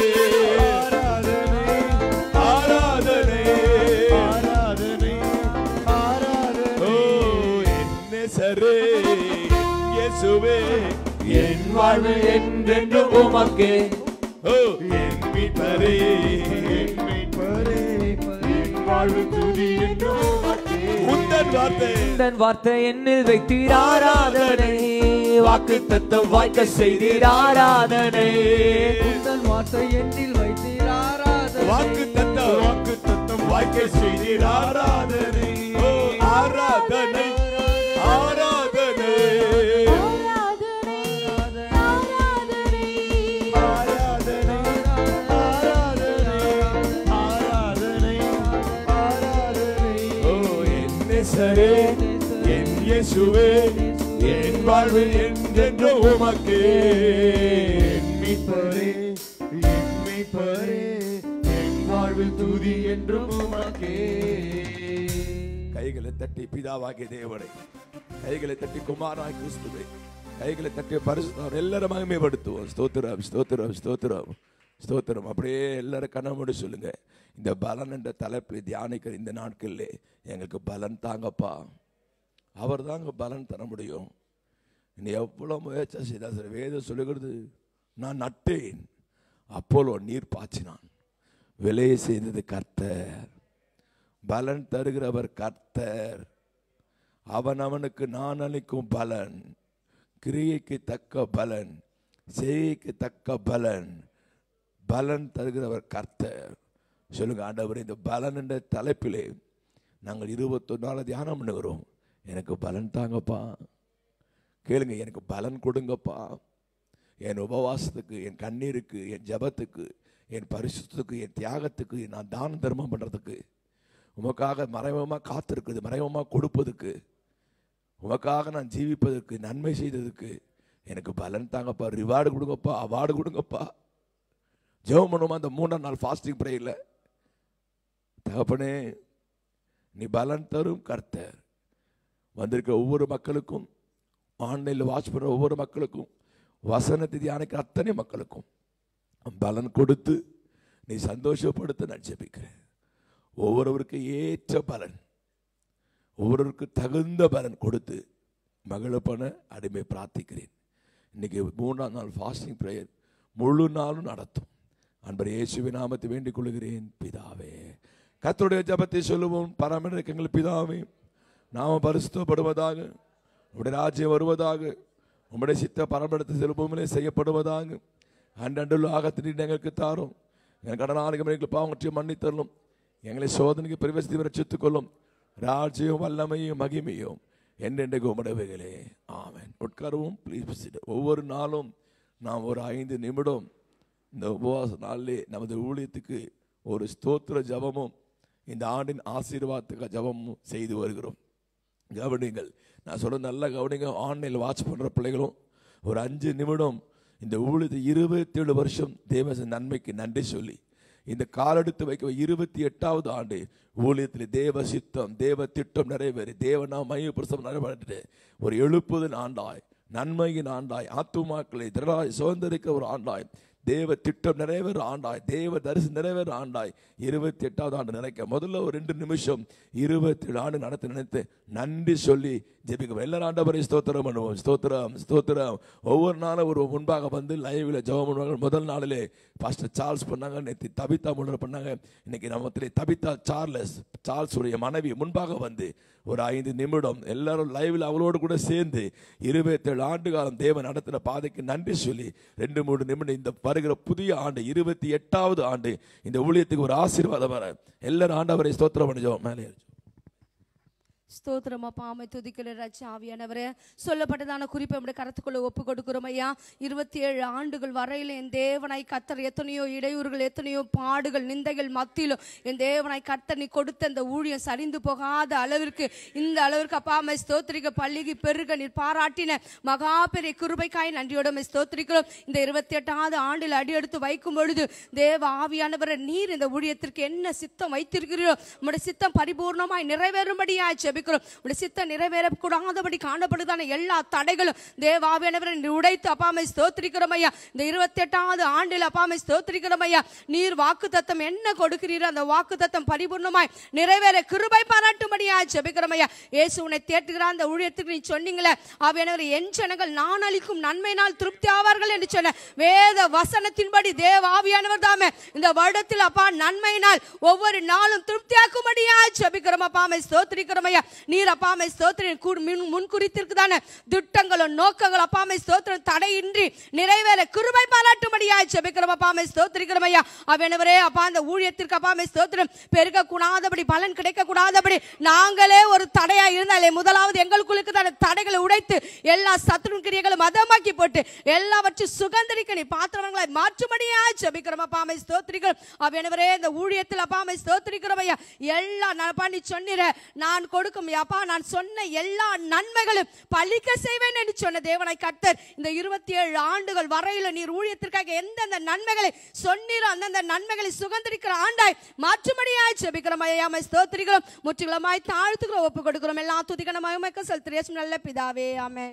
ஆராதனை ஆராதனை ஆராதனை. ஓ என்ன சரே இயேசுவே என் வாழ்வு என்றென்றும் உமக்கே. ஓ என் மீட்பரே என் மீட்பரே என் வாழ்வு துதி என்றும் உமக்கே. உந்தன் வார்த்தை உந்தன் வார்த்தை என்னில் வைத்தீர் ஆராதனை, வாக்கு தத்தம் வாய்க்க செய்தீர் ஆராதனை. உந்தன் வார்த்தை என்னில் வைத்தீர் ஆராதனை, வாக்கு தத்தம் வாக்கு தத்தம் வாய்க்க செய்தீர் ஆராதனை. ஓ ஆராதனை ஆராதனை ஆராதனை ஆராதனை ஆராதனை. ஓ என்ன சரே என் இயேசுவே என் வாழ்வு என்றென்றும் உமக்கே. என் மீட்பரே என் மீட்பரே என் வாழ்வு துதி என்றும் உமக்கே. கைகளை தட்டி பிதாவாகிய தேவனை, கைகளை தட்டி குமாரனாகிய கிறிஸ்துவை, கைகளை தட்டி பரிசுத்தர் எல்லாரும் மகிமைப்படுத்துவோம். ஸ்தோத்திரம் ஸ்தோத்திரம் ஸ்தோத்திரம் ஸ்தோத்திரம். அப்படியே எல்லாரும் கண்ணமூடி சொல்லுங்க. இந்த பலன் என்ற தலைப்பில் தியானிக்கிற இந்த நாட்களில் எங்களுக்கு பலன் தாங்கப்பா. அவர் தாங்க பலன் தர முடியும். நீ எவ்வளோ முயற்சி செய்தால் சரி, வேதம் சொல்லுகிறது நான் நட்டேன், அப்போலோ நீர் பாய்ச்சினான், விலையை செய்தது கர்த்தர். பலன் தருகிறவர் கர்த்தர். அவன் அவனுக்கு நான் அளிக்கும் பலன், கிரியைக்கு தக்க பலன், செய்கைக்கு தக்க பலன். பலன் தருகிறவர் கர்த்தர். சொல்லுங்க ஆண்டவர், இந்த பலன் என்ற தலைப்பிலே நாங்கள் இருபத்தொரு நாள் தியானம் பண்ணுகிறோம். எனக்கு பலன் தாங்கப்பா. கேளுங்க, எனக்கு பலன் கொடுங்கப்பா. என் உபவாசத்துக்கு, என் கண்ணீருக்கு, என் ஜபத்துக்கு, என் பரிசுத்துக்கு, என் தியாகத்துக்கு, நான் தான தர்மம் பண்ணுறதுக்கு, உமக்காக மறைமுகமாக காத்திருக்குது, மறைமுகமாக கொடுப்பதுக்கு, உமக்காக நான் ஜீவிப்பதற்கு, நன்மை செய்ததுக்கு எனக்கு பலன் தாங்கப்பா. ரிவார்டு கொடுங்கப்பா, அவார்டு கொடுங்கப்பா. ஜெபம் பண்ணுவோமா அந்த மூணாம் நாள் ஃபாஸ்டிங் ப்ரேயரில்? தகப்பனே, நீ பலன் தரும் கர்த்தர். வந்திருக்க ஒவ்வொரு மக்களுக்கும், ஆன்லைனில் வாட்ச் பண்ணுற ஒவ்வொரு மக்களுக்கும், வசனத்தை தியானிக்கிற அத்தனை மக்களுக்கும் பலன் கொடுத்து நீ சந்தோஷப்படுத்த நான் ஜெபிக்கிறேன். ஒவ்வொருவருக்கு ஏற்ற பலன், ஒவ்வொருவருக்கு தகுந்த பலன் கொடுத்து மகள பண்ண அடிமை பிரார்த்திக்கிறேன். இன்னைக்கு மூணாம் நாள் ஃபாஸ்டிங் ப்ரேயர் முழு நாளும் நடத்தும். அன்பர் இயேசுவின் நாமத்தை வேண்டிக் கொள்கிறேன் பிதாவே. கர்த்தருடைய ஜெபத்தை சொல்லுவோம். பரமேற்ற எங்கள் பிதாவே, நாம பரிசுத்தப்படுவதாக, உம்முடைய ராஜ்யம் வருவதாக, உம்முடைய சித்த பரமேற்ற செல்வமே செய்யப்படுவதாக. அன்றண்டுள்ள ஆகத்தின் எங்களுக்கு தாரும். எங்கள் கடனாளிகள் எங்களுக்கு பாவங்களையும் மன்னித்தரலும். எங்களை சோதனைக்கு பிரவேசித்து ரட்சித்துக் கொள்ளும். ராஜ்யம் வல்லமையும் மகிமையும் என்றென்றைக்கு உம்முடையவைகளே. ஆமென். உட்காருவோம் ப்ளீஸ். ஒவ்வொரு நாளும் நாம் ஒரு ஐந்து நிமிடம் இந்த உபவாச நாளிலே நமது ஊழியத்துக்கு ஒரு ஸ்தோத்திர ஜபமும் இந்த ஆண்டின் ஆசீர்வாதத்துக்கு ஜபமும் செய்து வருகிறோம். கவனிங்கள், நான் சொல்ல நல்லா கவனிங்க. ஆன்லைனில் வாட்ச் பண்ணுற பிள்ளைகளும் ஒரு அஞ்சு நிமிடம் இந்த ஊழியத்தை இருபத்தி ஏழு வருஷம் தேவ நன்மைக்கு நன்றி சொல்லி இந்த காலெடுத்து வைக்க இருபத்தி எட்டாவது ஆண்டு ஊழியத்தில் தேவ சித்தம், தேவ திட்டம் நிறைவேறி தேவனா மைய பிரசவம் நிறைவேற்ற ஒரு எழுப்புதல் ஆண்டாய், நன்மையின் ஆண்டாய், ஆத்துமாக்களை திரளாய் சுதந்திரிக்க ஒரு ஆண்டாய், தேவ திட்டம் நிறைவேற ஆண்டாய், தேவ தரிசி நிறைவேற ஆண்டாய் இருபத்தி எட்டாவது ஆண்டு நினைக்க முதல்ல ஒரு ரெண்டு நிமிஷம் இருபத்தி ஏழு ஆண்டு நடத்த நினைத்து நன்றி சொல்லி ஜெபிக்க எல்லாரும் ஆண்டவரை ஸ்தோத்திரம் பண்ணுவோம். ஸ்தோத்திரம் ஸ்தோத்திரம். ஒவ்வொரு நாளும் ஒரு முன்பாக வந்து லைவ்ல ஜெபம் பண்ணுவாங்க. முதல் நாளிலே பாஸ்டர் சார்ல்ஸ் பண்ணாங்க, நேற்று தபிதா முன்னர் பண்ணாங்க. இன்னைக்கு நம்மத்திலே தபிதா சார்லஸ் சார்ல்ஸ் உடைய மனைவி முன்பாக வந்து ஒரு ஐந்து நிமிடம் எல்லாரும் லைவ்ல அவளோடு கூட சேர்ந்து இருபத்தி ஏழு ஆண்டு காலம் தேவன் நடத்தின பாதைக்கு நன்றி சொல்லி ரெண்டு மூணு நிமிடம் இந்த வருகிற புதிய ஆண்டு இருபத்தி எட்டாவது ஆண்டு இந்த ஊழியத்துக்கு ஒரு ஆசீர்வாதம் வர எல்லாரும் ஆண்டவரை ஸ்தோத்திரம் பண்ணுவோம். மேலே ஸ்தோத்திரம் அப்பா, ஆமை துதிக்கிற ராஜா ஆவியானவரே, சொல்லப்பட்டதான குறிப்பை நம்முடைய கருத்துக்குள்ள ஒப்பு கொடுக்கிறோம் ஐயா. இருபத்தி ஏழு ஆண்டுகள் வரையில் என் தேவனாய் கர்த்தர் எத்தனையோ இடையூறுகள், எத்தனையோ பாடுகள், நிந்தைகள் மத்தியிலும் என் தேவனாய் கர்த்தர் நீ கொடுத்த இந்த ஊழியம் சரிந்து போகாத அளவிற்கு, இந்த அளவிற்கு அப்பா அம்மை ஸ்தோத்திரிக்க பள்ளிக்கு பெருக நீர் பாராட்டின மகா பெரிய கிருபைக்காய் நன்றியோட ஸ்தோத்திரிக்கிறோம். இந்த இருபத்தி எட்டாவது ஆண்டில் அடியெடுத்து வைக்கும் பொழுது தேவ ஆவியானவரை நீர் இந்த ஊழியத்திற்கு என்ன சித்தம் வைத்திருக்கிறீரோ உம்முடைய சித்தம் பரிபூர்ணமாய் நிறைவேறும்படியாய் ஜெபிக்கிறோம். உம்முடைய சித்தம் நிறைவேறக்கூடாதபடி காணப்படுதான எல்லா தடைகளும் தேவ ஆவியானவரை உடைத்து அப்பாமை ஸ்தோத்திரிக்கிறோம் ஐயா. இந்த இருபத்தி எட்டாவது ஆண்டில் அப்பாமை ஸ்தோத்திரிக்கிறோம் ஐயா. நீர் வாக்குத்தத்தம் என்ன கொடுக்கிறீரோ அந்த வாக்குத்தத்தம் பரிபூர்ணமாய் நிறைவேற கிருபை பாராட்டும்படியாய் ஜெபிக்கிறோம் ஐயா. இயேசு உன்னை தேற்றுகிறார் அந்த ஊழியத்துக்கு நீ சொன்னீங்களே ஆவியானவரே, என் ஜனங்கள் நான் அளிக்கும் நன்மையினால் திருப்தி ஆவார்கள் என்று சொன்ன வேத வசனத்தின்படி தேவ ஆவியானவர் தாமே இந்த வருடத்தில் அப்பா நன்மையினால் ஒவ்வொரு நாளும் திருப்தியாக்கும்படியாய் ஜெபிக்கிறோம் அப்பாமை ஸ்தோத்திரிக்கிறோம் ஐயா. நீர் அப்பாமை ஸ்தோத்திரம் முன் குறித்திருக்குதான திட்டங்களும் நோக்கங்கள் அப்பாமை ஸ்தோத்திரம் தடையின்றி நிறைவேற கிருபை பாராட்டும்படியாய் ஜெபிக்கிறோம் அப்பாமை ஸ்தோத்திரிக்கிறோம் ஐயா. ஆவியானவரே அப்பா அந்த ஊழியத்திற்கு அப்பாமை ஸ்தோத்திரம் பெருக கூடாதபடி, பலன் கிடைக்க கூடாதபடி நாங்களே ஒரு தடையா இருந்தாலே முதலாவது எங்களுக்குள்ளுக்கு தான தடைகளை உடைத்து எல்லா சத்துரு கிரியைகளும் மதமாக்கி போட்டு எல்லாவற்றையும் சுகந்தரிக்க நீ பாத்திரங்களை மாற்றும்படியாய் ஜெபிக்கிறோம் அப்பாமை ஸ்தோத்திரிக்கிறோம். ஆவியானவரே இந்த ஊழியத்தில் அப்பாமை ஸ்தோத்திரிக்கிறோம் ஐயா. எல்லா பண்ணி சொன்னிற நான் கொடுக்கும் அப்பா நான் சொன்ன எல்லா நன்மைகளும் பலிக்க செய்வேன் என்று சொன்ன தேவனை கர்த்தர் இந்த இருபத்தி ஏழு ஆண்டுகள் வரையில நீர் ஊழியத்திற்காக எந்தெந்த நன்மைகளை சொன்னீரோ அந்தந்த நன்மைகளை சுகந்தரிக்கிற ஆண்டாய் மாற்றும்படியாய் ஜெபிக்கிறோம் ஐயா. ஸ்தோத்திரிக்கிறோம், முற்றிலுமாய் தாழ்த்துக்கிறோம், ஒப்பு கொடுக்கிறோம். எல்லா துதிக்கான மகிமைக்கு செலுத்துகிறேன் நல்ல பிதாவே, ஆமென்.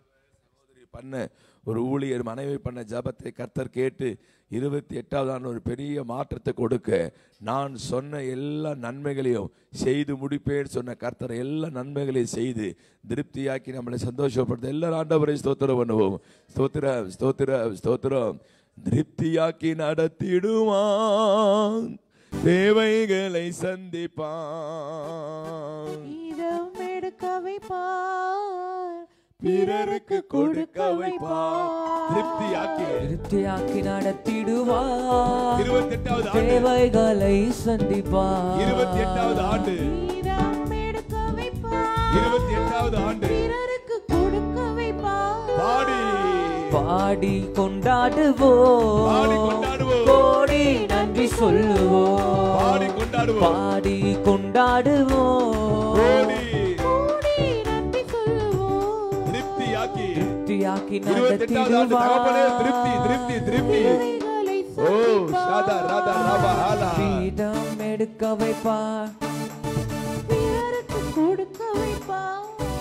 பண்ண ஒரு ஊழியர் மனைவி பண்ண ஜபத்தை கர்த்தர் கேட்டு இருபத்தி எட்டாவது ஆண்டு ஒரு பெரிய மாற்றத்தை கொடுக்க நான் சொன்ன எல்லா நன்மைகளையும் செய்து முடிப்பேன் சொன்ன கர்த்தர் எல்லா நன்மைகளையும் செய்து திருப்தியாக்கி நம்மளை சந்தோஷப்படுத்த எல்லாரும் ஆண்டவரை ஸ்தோத்திரம் பண்ணுவோம். ஸ்தோத்திரம் ஸ்தோத்திரம் ஸ்தோத்திரம். திருப்தியாக்கி நடத்திடுவான், தேவைகளை சந்திப்பான், இதம் எடுக்க வைப்பார், பிறருக்கு கொடுக்க வைப்பார். திருப்தியாக்கி திருப்தியாக்கி நடத்திடுவார், இருபத்தி எட்டாவது ஆண்டு தேவைகளை சந்திப்பார். இருபத்தி எட்டாவது ஆண்டு இதம் எடுக்க வைப்பார், இருபத்தி எட்டாவது ஆண்டு பிறருக்கு கொடுக்க வைப்பார். பாடி பாடி கொண்டாடுவோம், பாடி கொண்டாடுவோம், கோடி நன்றி சொல்லுவோம், பாடி கொண்டாடுவோம், பாடி கொண்டாடுவோம், கோடி கூடி நன்றி சொல்லுவோம். திருப்தியாக்கி திருப்தியாக்கி இருபத்தி எட்டாவது ஆண்டு தகப்பனே திருப்தி திருப்தி திருப்தி. தேவைகளை ஓ ஷாதா ராதா ராபா ஹாலா. பீடம் எடுக்க வைப்பார், பிறருக்கு கொடுக்க வைப்பார்.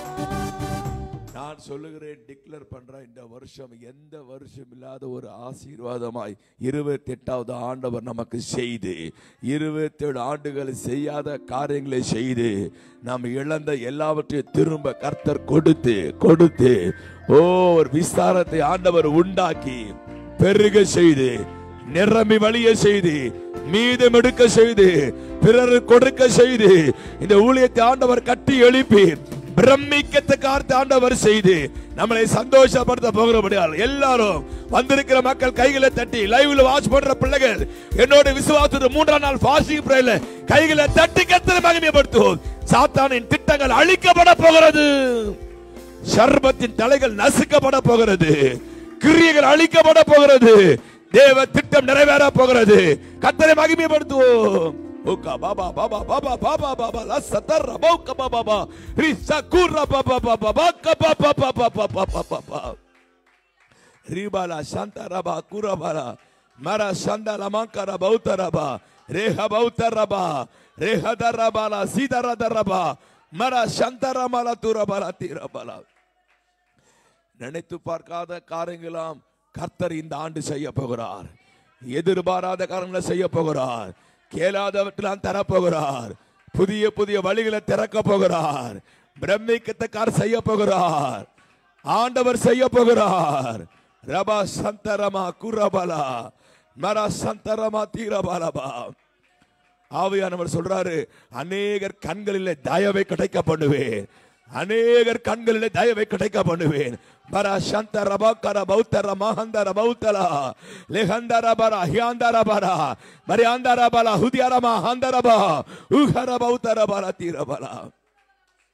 நான் சொல்லுகிறேன், டிக்ளேர் பண்றேன், இந்த வருஷம் எந்த வருஷம் இல்லாத ஒரு ஆசீர்வாதமாய் இருபத்தி எட்டாவது ஆண்டவர் நமக்கு செய்து இருபத்தி ஏழு ஆண்டுகள் செய்யாத காரியங்களை செய்து நாம் இழந்த எல்லாவற்றையும் திரும்ப கர்த்தர் கொடுத்து கொடுத்து ஓ ஒரு விஸ்தாரத்தை ஆண்டவர் உண்டாக்கி பெருக செய்து நிரம்பி வழிய செய்து மீதம் எடுக்க செய்து பிறர் கொடுக்க செய்து இந்த ஊழியத்தை ஆண்டவர் கட்டி எழுப்பி பிரமிக்கத்தக்க ஆண்டவர் செய்து நம்மளை சந்தோஷப்படுத்த போகிறபடியால் எல்லாரும் வந்திருக்கிற மக்கள் கைகளை தட்டி லைவ்ல வாட்ச் பண்ற பிள்ளைகள் என்னோட விசுவாசத்தோட மூன்றாம் நாள் ஃபாஸ்டிங் பிரேயர்ல கைகளை தட்டி கர்த்தரை மகிமைப்படுத்துவோம். சாத்தானின் திட்டங்கள் அழிக்கப்பட போகிறது, சர்பத்தின் தலைகள் நசுக்கப்பட போகிறது, கிரியைகள் அழிக்கப்பட போகிறது, தேவ திட்டம் நிறைவேற போகிறது. கர்த்தரை மகிமைப்படுத்துவோம். Oka baba baba baba baba baba la satara boka baba baba risakura baba baba baka baba baba baba baba ribala santa raba kura bala mara sanda la mankara bautara ba reha bautara ba reha daraba la sidara daraba mara santara mala tura bala tira bala. நினைத்து பார்க்காத காரியங்களாம் கர்த்தர் இந்த ஆண்டு செய்ய போகிறார். எதிர்பாராத காரியங்களை செய்ய போகிறார். கேளாதவற்றெல்லாம் தரப்போகிறார். புதிய புதிய வழிகளை திறக்க போகிறார். பிரமிக்கத்தக்கார் செய்ய போகிறார். ஆண்டவர் செய்ய போகிறார். ரபா சந்தரமா குரபலா மரா சந்தரமா தீரபலபா. ஆவியானவர் சொல்றாரு, அநேகர் கண்களிலே தயவை கிடைக்க பண்ணுவேன், அநேகர் கண்களிலே தயவை கிடைக்க பண்ணுவேன். பரா சந்தர பக்கர பௌத்தர மஹந்தர பௌத்தலா லெஹந்தர பரா ஹியாந்தர பரா மரியாந்தர பலா ஹுதியரமா ஹந்தரபா உஹர பௌத்தர பரா தீரபலா.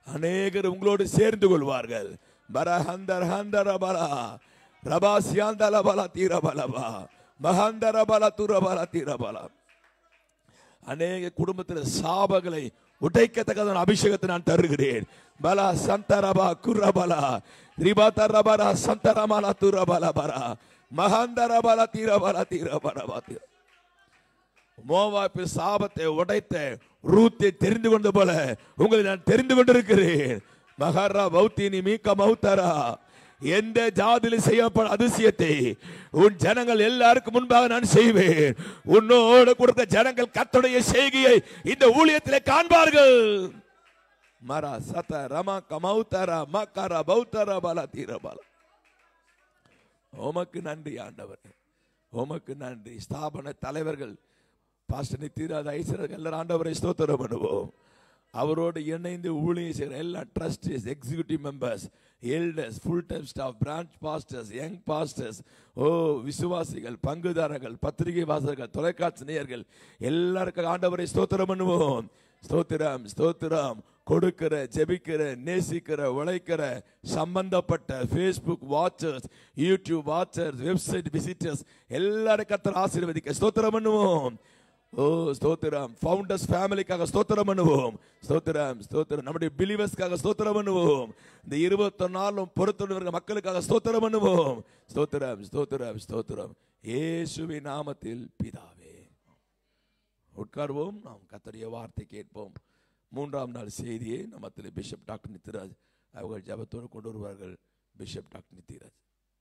அநேகர் உங்களோடு சேர்ந்து கொள்வார்கள். பரஹந்தர் ஹந்தர பலா ரபாசியாந்தல பல தீரபலபா மகந்தர பல துரபல தீரபல. அநேக குடும்பத்தில் சாபங்களை உடைக்கத்தக்கதான அபிஷேகத்தை நான் தருகிறேன். பலா சந்தரபா குரபலா ரிபதரபரா சந்தரமலா துரபலபரா மகந்தரபல தீரபல தீரபலபா. மோவாபு சாபத்தை உடைத்த ரூத்தை தெரிந்து கொண்ட போல உங்களை நான் தெரிந்து கொண்டிருக்கிறேன். மகரா பௌத்தினி மீக்க மௌத்தரா. எந்த ஜாதியில் செய்யப்பட அதிசயத்தை உன் ஜனங்கள் எல்லாருக்கும் முன்பாக நான் செய்வேன். உன்னோடு கொடுத்த ஜனங்கள் கர்த்தருடைய செய்கையை இந்த ஊழியத்திலே காண்பார்கள். மரா சத ரமா கமௌத்தரா மக்கரா பௌத்தரா பல தீரபல. உமக்கு நன்றி ஆண்டவர், உமக்கு நன்றி. ஸ்தாபன தலைவர்கள் பாஸ்டர் நித்திராஜ் ஐஸ்வரர்கள் எல்லாரும் ஆண்டவரை ஸ்தோத்திரம் பண்ணுவோம். அவரோடு இணைந்து ஊழியம் செய்கிற எல்லா trustees, executive members, elders, full time staff, branch pastors, young pastors, ஓ விசுவாசிகள், பங்குதாரர்கள், பத்திரிகை வாசகர்கள், தொலைக்காட்சி நேயர்கள் எல்லாருக்கும் ஆண்டவரை ஸ்தோத்திரம் பண்ணுவோம். ஸ்தோத்திரம் ஸ்தோத்திரம். கொடுக்கிற, ஜெபிக்கிற, நேசிக்கிற, உழைக்கிற, சம்பந்தப்பட்ட Facebook watchers, YouTube watchers, website visitors எல்லாரும் கர்த்தர் ஆசீர்வதிக்க ஸ்தோத்திரம் பண்ணுவோம். ஓ ஸ்தோத்திரம். ஃபவுண்டர்ஸ் ஃபேமிலிக்காக ஸ்தோத்திரம் பண்ணுவோம். ஸ்தோத்திரம் ஸ்தோத்திரம். நம்முடைய பிலீவர்ஸ்க்காக ஸ்தோத்திரம் பண்ணுவோம். இந்த இருபத்தொன்னு நாளும் பொறுத்துள்ள மக்களுக்காக ஸ்தோத்திரம் பண்ணுவோம். ஸ்தோத்திரம் ஸ்தோத்திரம் ஸ்தோத்திரம். இயேசுவின் நாமத்தில் பிதாவே. உட்கார்வோம், நாம் கர்த்தருடைய வார்த்தை கேட்போம். மூன்றாம் நாள் செய்தியை நம்மத்தில் பிஷப் டாக்டர் நித்திராஜ் அவர்கள் ஜபத்தோடு கொண்டு வருவார்கள். Bishop doctor Nithiraj.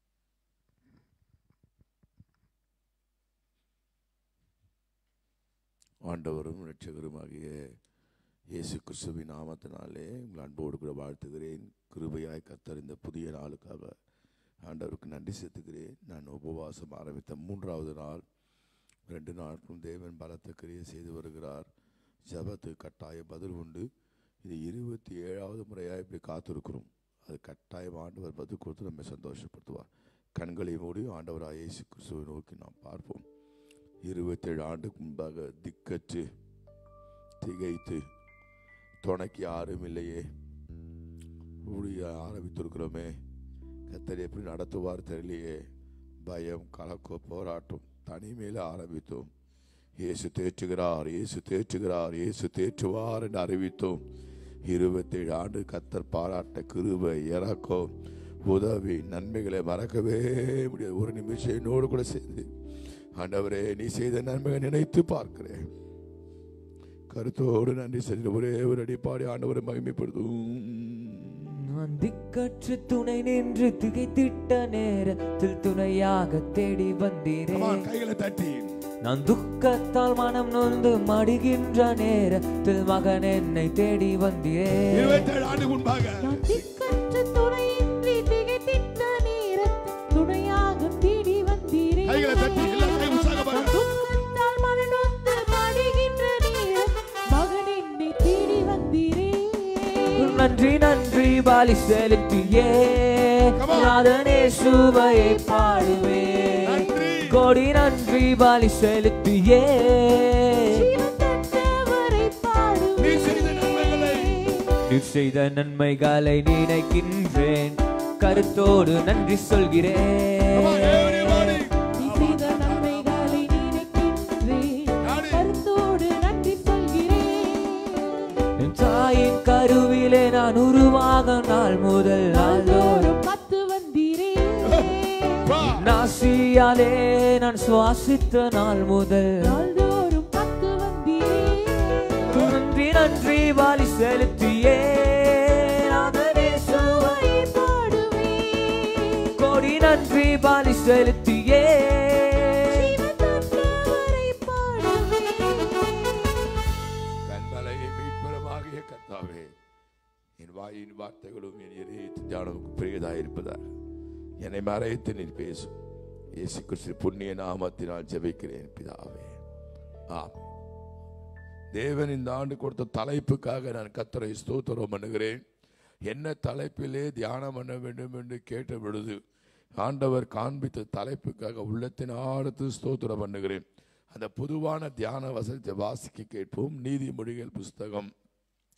ஆண்டவரும் இரட்சகருமாகிய இயேசு கிறிஸ்துவின் நாமத்தினாலே உங்கள் அன்போடு கூட வாழ்த்துகிறேன். கிருபையாய் கர்த்தர் இந்த புதிய நாளுக்காக ஆண்டவருக்கு நன்றி செலுத்துகிறேன். நான் உபவாசம் ஆரம்பித்த மூன்றாவது நாள். ரெண்டு நாட்களும் தேவன் பலத்த கிரியை செய்து வருகிறார். ஜபத்து கட்டாய பதில் உண்டு. இது இருபத்தி ஏழாவது முறையாக இப்படி காத்திருக்கிறோம். அது கட்டாயம் ஆண்டவர் பதில் கொடுத்து நம்ம சந்தோஷப்படுத்துவார். கண்களை மூடி ஆண்டவராக இயேசு கிறிஸ்துவை நோக்கி நாம் பார்ப்போம். இருபத்தேழு ஆண்டுக்கு முன்பாக திக்கற்று திகைத்து துணைக்கு யாரும் இல்லையே, ஊழிய ஆரம்பித்திருக்கிறோமே, கர்த்தர் எப்படி நடத்துவார் தெரியலையே, பயம், கலக்கோ, போராட்டம், தனிமையில் ஆரம்பித்தோம். இயேசு தேற்றுகிறார், இயேசு தேற்றுகிறார், இயேசு தேற்றுவார் என்று அறிவித்தோம். இருபத்தேழு ஆண்டு கர்த்தர் பாராட்ட கிருபை, இறக்கம், உதவி, நன்மைகளை மறக்கவே முடியாது. ஒரு நிமிஷம் என்னோடு கூட சேர்ந்து ஆண்டவரே நீ செய்த நன்மையை நினைத்து பார்க்கிறேன். கருத்தோடு நன்றி செஞ்ச ஒரே ஒரு அடிப்பாடி ஆண்டவரை மகிமைப்படுத்தும். நான் திக்கற்று துணை நின்று திகைத்திட்ட நேரத்தில் துணையாக தேடி வந்தீரே. கைகளை தட்டி. நான் துக்கத்தால் மனம் நொந்து மடிகின்ற நேரத்தில் மகன் என்னை தேடி வந்தீரே. இருபத்தேழு ஆண்டு முன்பாக நான் திக்கற்று துணையின்றி திகைத்திட்ட நேரத்தில் துணையாக தேடி வந்தீரே. கைகளை தட்டி. நான் துக்கத்தால் மனம் நொந்து மடிகின்ற நேரத்தில் மகன் என்னை தேடி வந்தீரே. நன்றி நன்றி பாலி செலுத்தியே நாதனே சுவையை பாடுவே. கோடி நன்றி பாலி செலுத்தியே நீர் செய்த நன்மைகளை நினைக்கின்றேன். கருத்தோடு நன்றி சொல்கிறேன். தாயின் கருவிலே நான் உருவாக நாள் முதல் நாள்தோறும் காத்து வந்தீரே. நாசியாலே நான் சுவாசித்த நாள் முதல் நாள்தோறும் காத்து வந்தீரே. நன்றி நன்றி பாலி செலுத்தியே நாதனே சுவையை பாடுவே. கோடி நன்றி பாலி செலுத்தியே என் வாயின் வார்த்தைகளும் என் இதயத்தின் ஞானமுக்கு பெரியதாக இருப்பதாக என்னை மறைத்து நீர் பேசும். இயேசு கிறிஸ்து புண்ணிய நாமத்தினால் ஜெபிக்கிறேன் பிதாவே, ஆமென். தேவன் இந்த ஆண்டு கொடுத்த தலைப்புக்காக நான் கர்த்தரை ஸ்தோத்திரம் பண்ணுகிறேன். என்ன தலைப்பிலே தியானம் பண்ண வேண்டும் என்று கேட்ட பொழுது ஆண்டவர் காண்பித்த தலைப்புக்காக உள்ளத்தின் ஆழத்து ஸ்தோத்திரம் பண்ணுகிறேன். அந்த பொதுவான தியான வசனத்தை வாசிக்க கேட்போம். நீதிமொழிகள் புஸ்தகம்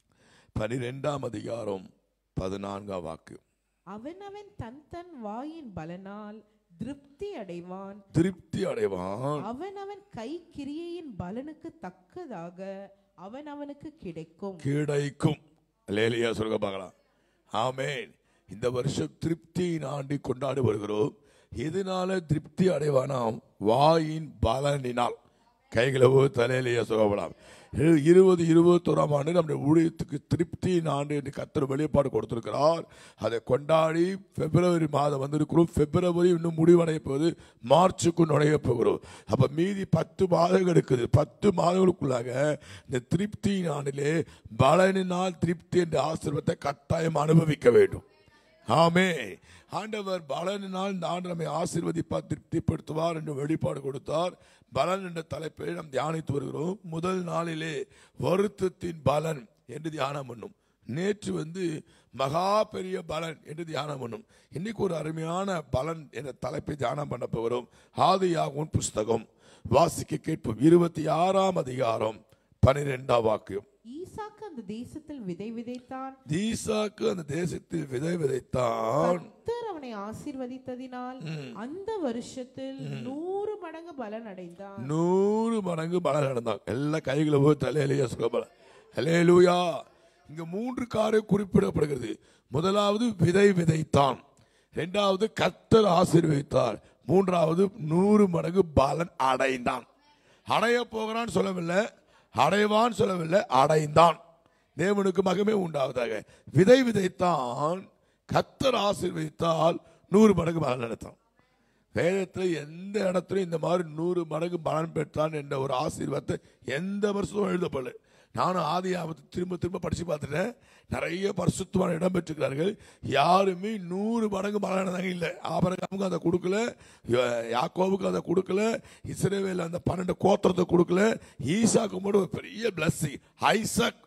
பனிரெண்டாம் அதிகாரம் பதினான்காம் வாக்கு. அவனவன் தன் தன் வாயின் பலனால் திருப்தி அடைவான் திருப்தி அடைவான் அவனவன் கை கிரியையின் பலனுக்கு தக்கதாக அவன் அவனுக்கு கிடைக்கும் கிடைக்கும். அல்லேலூயா சொல்லுங்க பார்க்கலாம். ஆமென். இந்த வருஷம் திருப்தியின் ஆண்டு கொண்டாடி வருகிறோம். எதனால திருப்தி அடைவானாம்? வாயின் பலனினால். கைகளவோ தலையிலேயே சொல்லப்படாம். இருபது இருபத்தோராம் ஆண்டு நம்முடைய ஊழியத்துக்கு திருப்தியின் ஆண்டு என்று கர்த்தர் வெளிப்பாடு கொடுத்திருக்கிறார். அதை கொண்டாடி பிப்ரவரி மாதம் வந்திருக்கிறோம். பிப்ரவரி இன்னும் முடிவடைய போகுது, மார்ச்சுக்கு நுழைய போகிறோம். அப்ப மீதி பத்து மாதங்கள் இருக்குது. பத்து மாதங்களுக்குள்ளாக இந்த திருப்தியின் ஆண்டிலே பலனினால் திருப்தி என்ற ஆசீர்வாதத்தை கட்டாயம் அனுபவிக்க வேண்டும். ஆமே. ஆண்டவர் பலனினால் இந்த ஆண்டு நம்மை ஆசீர்வதிப்பார், திருப்திப்படுத்துவார் என்று வெளிப்பாடு கொடுத்தார். பலன் என்ற தலைப்பை நாம் தியானித்து வருகிறோம். முதல் நாளிலே வருத்தத்தின் பலன் என்று தியானம் பண்ணும். நேற்று வந்து மகா பெரிய பலன் என்று தியானம் பண்ணும். இன்னைக்கு ஒரு அருமையான பலன் என்ற தலைப்பை தியானம் பண்ண போகிறோம். ஆதியாகமம் புஸ்தகம் வாசிக்க கேட்போம். இருபத்தி ஆறாம் அதிகாரம் பனிரெண்டாம் வாக்கியம். ஈசாக்கு அந்த தேசத்தில் விதை விதைத்தான் ஈசாக்கு அந்த தேசத்தில் விதை விதைத்தான் கர்த்தர் அவனை ஆசீர்வதித்ததினால் அந்த வருஷத்தில் நூறு மடங்கு பலன் அடைந்தான். நூறு மடங்கு பலன் அடைந்தான். எல்லா கைகளை போய் தலையிலேயே சொல்ல. அல்லேலூயா. இங்க மூன்று காரியம் குறிப்பிடப்படுகிறது. முதலாவது விதை விதைத்தான், இரண்டாவது கர்த்தர் ஆசீர்வதித்தார், மூன்றாவது நூறு மடங்கு பலன் அடைந்தான். அடைய போகிறான் சொல்லவில்லை, அடைவான் சொல்லவில்லை, அடைந்தான். தேவனுக்கு மகிமை உண்டாவதாக. விதை விதைத்தான், கர்த்தர் ஆசீர்வதித்தால் நூறு மடங்கு பலன் அடைத்தான். வேதத்தில் எந்த இடத்துலையும் இந்த மாதிரி நூறு மடங்கு பலன் பெற்றான் என்ற ஒரு ஆசீர்வாதத்தை எந்த வருஷமும் எழுதப்படல. நானும் ஆதி ஆபத்து திரும்ப திரும்ப படிச்சு பார்த்துட்டேன். நிறைய பரிசுத்தமான இடம் பெற்றுக்கிறார்கள். யாருமே நூறு மடங்கு பலனடைந்தாங்க இல்லை. ஆபிரகாமுக்கு அதை கொடுக்கல, யாக்கோபுக்கு அதை கொடுக்கல, இஸ்ரவேல் அந்த பன்னெண்டு கோத்திரத்தை கொடுக்கல. ஈசாக்கு மட்டும் ஒரு பெரிய blessing. Isaac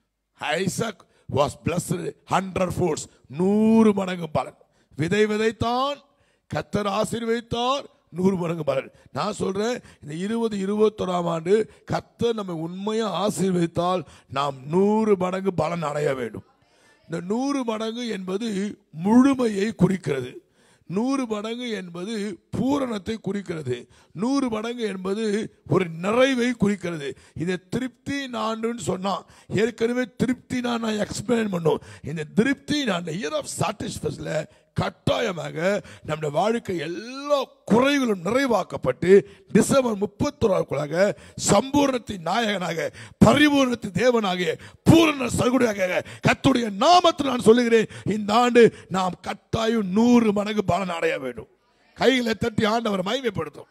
Isaac was blessed hundred folds. நூறு மடங்கு பலன். விதை விதைத்தான், கர்த்தர் ஆசீர்வதித்தார், நூறு மடங்கு பலன். நான் சொல்றேன், இந்த இருபது இருபத்தொராம் ஆண்டு கர்த்தர் நம்ம உண்மையா ஆசீர்வதித்தால் நாம் நூறு மடங்கு பலன் அடைய வேண்டும். இந்த நூறு மடங்கு என்பது முழுமையை குறிக்கிறது. நூறு மடங்கு என்பது பூரணத்தை குறிக்கிறது. நூறு மடங்கு என்பது ஒரு நிறைவை குறிக்கிறது. இதை திருப்தி நாண்டுன்னு சொன்னா, ஏற்கனவே திருப்தி நான் எக்ஸ்பிளைன் பண்ணோம். இந்த திருப்தி நான் இயர் ஆஃப் சாட்டிஸ்ஃபேக்ஷன்ல கட்டாயமாக நம்முடைய வாழ்க்கை எல்லா குறைகளும் நிறைவாக்கப்பட்டு டிசம்பர் முப்பத்தி ஒராவுக்குள்ளாக சம்பூர்ணத்தின் நாயகனாக, பரிபூர்ணத்தின் தேவனாக, பூரண சகுடியாக கர்த்தருடைய நாமத்தில் நான் சொல்லுகிறேன், இந்த ஆண்டு நாம் கட்டாயம் நூறு மடங்கு பலன் அடைய வேண்டும். கைகளை தட்டி ஆண்டவர் மகிமைப்படுத்தும்.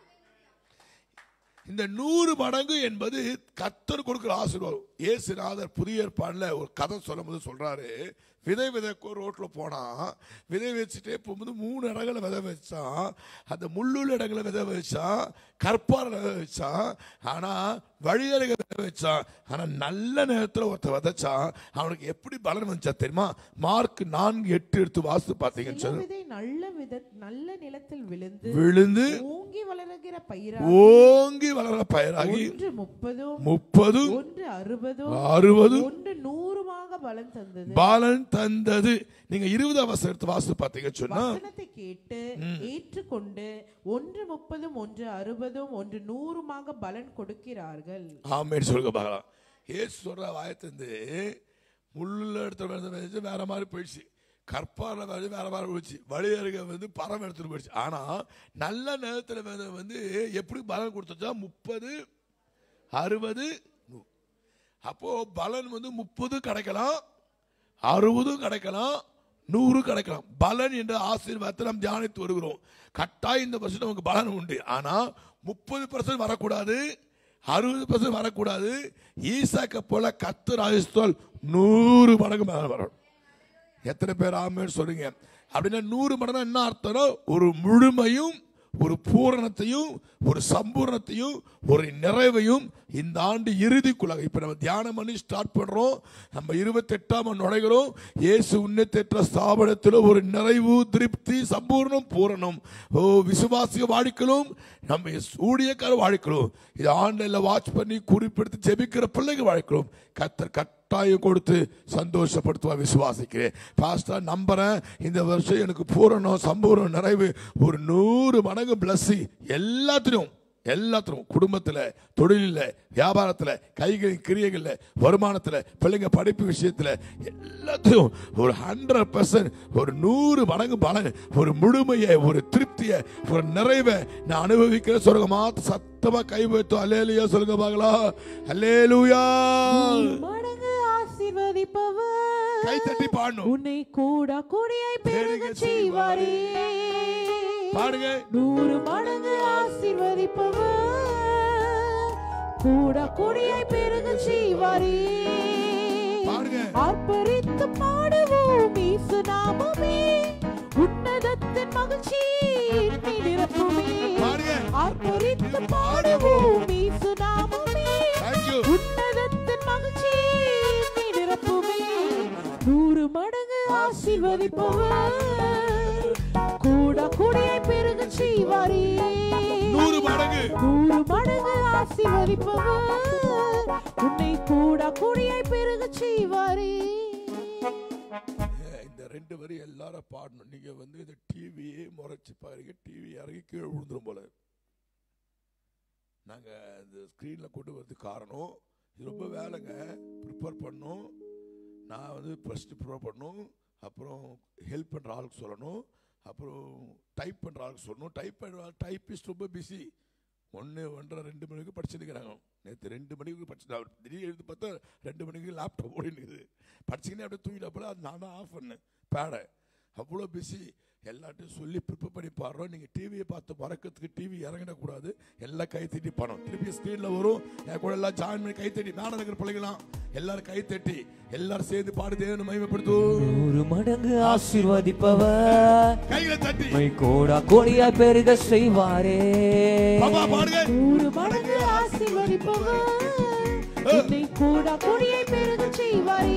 இந்த நூறு மடங்கு என்பது கர்த்தர் கொடுக்கிற ஆசீர்வாதம். இயேசுநாதர் புதிய ஏற்பாடுல ஒரு கதை சொல்லும் போது சொல்றாரு, விதை விதைக்கோ ரோட்ல போனா விதை வச்சுட்டே போகும்போது மூணு இடங்களை விதை வச்சான். அந்த முள்ளுள்ள இடங்களை விதை வச்சான், கற்பார விதை வச்சான், ஆனா வழியருக விதை வச்சான். ஆனா நல்ல நேரத்தில் ஒருத்தர் விதைச்சான். அவனுக்கு எப்படி பலன் வந்துச்சா தெரியுமா? மார்க் நான்கு எட்டு எடுத்து வாசித்து பார்த்தீங்கன்னு சொல்லு. நல்ல வித நல்ல நிலத்தில் விழுந்து விழுந்து ஓங்கி வளருகிற பயிராகி ஓங்கி வளர பயிராகி ஒன்று முப்பதும் முப்பது ஒன்று அறுபதும் அறுபது ஒன்று நூறுமாக பலன் தந்தது. பலன் தந்தது. நீங்க இருபதாம் வசனம் எடுத்து வாசித்து பார்த்தீங்க சொன்னா, வசனத்தை கேட்டு ஏற்றுக்கொண்டு ஒன்று முப்பதும் ஒன்று அறுபதும் ஒன்று நூறுமாக பலன் கொடுக்கிறார்கள். ஆமென் சொல்லுங்க பார்க்கலாம். ஏசு சொல்ற வாயத்திலிருந்து முள்ளுள்ள இடத்துல வேற மாதிரி போயிடுச்சு, கற்பாரில் வந்து வேற மாதிரி போயிடுச்சு, வழி அருகே வந்து பரம் எடுத்துட்டு போயிடுச்சு. ஆனா நல்ல நேரத்தில் வந்து எப்படி பலன் கொடுத்தா முப்பது அறுபது. அப்போ பலன் வந்து முப்பது கிடைக்கலாம், அறுபது கிடைக்கலாம், நூறு கிடைக்கலாம். பலன் என்ற ஆசீர்வாதத்தை நாம் தியானித்து வருகிறோம். கட்டாயம் இந்த வருஷம் நமக்கு பலன் உண்டு. ஆனா முப்பது பர்சன்ட் வரக்கூடாது, அறுபது பர்சன்ட் வரக்கூடாது. ஈசாக்க போல கர்த்தர் ஆசீர்வதித்தால் நூறு மடங்கு பலன் வரணும். எத்தனை பேர் ஆமென் சொல்றீங்க? அப்படின்னா நூறு மடங்கு என்ன அர்த்தம்னா, ஒரு முழுமையும் ஒரு பூரணத்தையும் ஒரு சம்பூர்ணத்தையும் ஒரு நிறைவையும் இந்த ஆண்டு இறுதிக்குள்ளாக. இப்ப நம்ம தியானம் பண்ணி ஸ்டார்ட் பண்றோம். நம்ம இருபத்தி எட்டாம் நுழைகிறோம். இயேசு உன்னதேற்ற ஸ்தாபனத்தில் ஒரு நிறைவு, திருப்தி, சம்பூர்ணம், பூரணம். ஓ விசுவாசிக வாழ்க்கையிலும் நம்ம ஊழியக்கார வாழ்க்கையிலும் இது ஆண்டில் வாட்ச் பண்ணி குறிப்பிடுத்து ஜெபிக்கிற பிள்ளைங்க வாழ்க்கையிலும் கர்த்தர் கட்ட கட்டாயம் கொடுத்து சந்தோஷப்படுத்துவா விசுவாசிக்கிறேன். பாஸ்டர் நம்புறேன், இந்த வருஷம் எனக்கு பூரணம் சம்பூர்ணம் நிறைவு ஒரு நூறு மடங்கு பிளஸ்ஸிங் எல்லாத்திலும் எல்லாத்திலும் குடும்பத்தில், தொழிலில், வியாபாரத்தில், கைகளின் கிரியைகளில், வருமானத்தில், பிள்ளைங்க படிப்பு விஷயத்தில் எல்லாத்தையும் ஒரு ஹண்ட்ரட் பர்சன்ட் ஒரு நூறு மடங்கு பலன், ஒரு முழுமையை, ஒரு திருப்தியை, ஒரு நிறைவை நான் அனுபவிக்கிற சொல்லுங்க. மாத்த சத்தமா கை வைத்து அல்லேலூயா சொல்லுங்க பார்க்கலாம். அல்லேலூயா. கை தட்டி பாடணும். உன்னை கூட கூடியை பெருக செய்வாரே. பாடுங்க. நூறு மடங்கு ஆசீர்வதிப்பவர் கூட கூடியை பெருக செய்வாரே. பாடுங்க. ஆர்ப்பரித்து பாடுவோம் இயேசு நாமமே, உன்னதத்தின் மகிழ்ச்சி என்னை நிரப்புமே. பாடுங்க. ஆர்ப்பரித்து பாடுவோம் இயேசு நாமமே, உன்னதத்தின் மகிழ்ச்சி என்னை நிரப்புமே. நூறு மடங்கு ஆசீர்வதிப்பவர் கூட கூடியை பெருக செய்வாரே. நூறு மடங்கு நூறு மடங்கு ஆசீர்வதிப்பவர் உன்னை கூட கூடியை பெருக செய்வாரே. இந்த ரெண்டு வரி எல்லாரும் பாடணும். நீங்க வந்து இந்த டிவியே முறைச்சு பாருங்க, டிவி இறங்கி கீழே விழுந்துரும் போல. நாங்க இந்த ஸ்கிரீன்ல கொண்டு வரது காரணம் இது ரொம்ப வேலைங்க. ப்ரிப்பேர் பண்ணணும், நான் வந்து ஃபர்ஸ்ட் ப்ரிப்பேர் பண்ணணும், அப்புறம் ஹெல்ப் பண்ற ஆளுக்கு சொல்லணும், அப்புறம் டைப் பண்ணுற ஆளுக்கு சொல்லணும். டைப் பண்ணுற டைப்பிஸ்ட் ரொம்ப பிஸி. ஒன்று ஒன்றரை ரெண்டு மணிக்கு படிச்சுருக்கிறாங்க. நேற்று ரெண்டு மணிக்கு படிச்சு திடீர்னு எழுதி பார்த்தா ரெண்டு மணிக்கு லேப்டாப் ஓடினுக்குது. படிச்சுக்கினே அப்படியே தூங்கிட்ட போல அது நான் தான் ஆஃப் பண்ணேன் பேடை. அவ்வளோ பிஸி. எல்லாத்தையும் சொல்லி ப்ரிப்பேர் பண்ணி பாடுறோம். நீங்கள் டிவியை பார்த்து மறக்கிறதுக்கு டிவி இறங்கிடக்கூடாது. எல்லாம் கை தட்டி பணம் திருப்பி ஸ்க்ரீனில் வரும். என் கூட எல்லாம் ஜாயின் பண்ணி கை தட்டி மேலே இருக்கிற பிள்ளைங்களாம் எல்லாரும் கை தட்டி எல்லாரும் சேர்ந்து பாடு தேவனை மகிமைப்படுத்தும். நூறு மடங்கு ஆசீர்வதிப்பவர் கைகளை தட்டி கோடா கோடியா பெருக செய்வாரே. பாடுங்க. நூறு மடங்கு ஆசீர்வதிப்பவர் உன்னை கூட கூடியை பெருக செய்வாரே.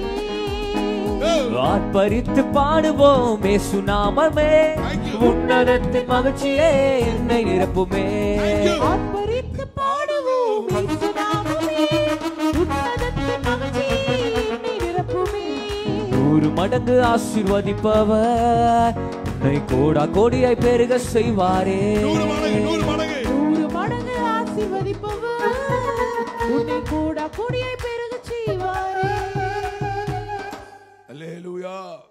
ஆர்ப்பரித்து பாடுவோம் இயேசு நாமமே, உன்னதத்தின் மகிழ்ச்சியே என்னை நிரப்புமே. ஆர்ப்பரித்து பாடுவோம் இயேசு நாமமே, உன்னதத்தின் மகிழ்ச்சியே என்னை நிரப்புமே. நூறு மடங்கு ஆசீர்வதிப்பவர் உன்னை கோடா கோடியாய் பெருக செய்வாரே. நூறு மடங்கு நூறு மடங்கு நூறு மடங்கு ஆசீர்வதிப்பவர் உன்னை கூட கூடியை பெருக செய்வாரே. அல்லேலூயா.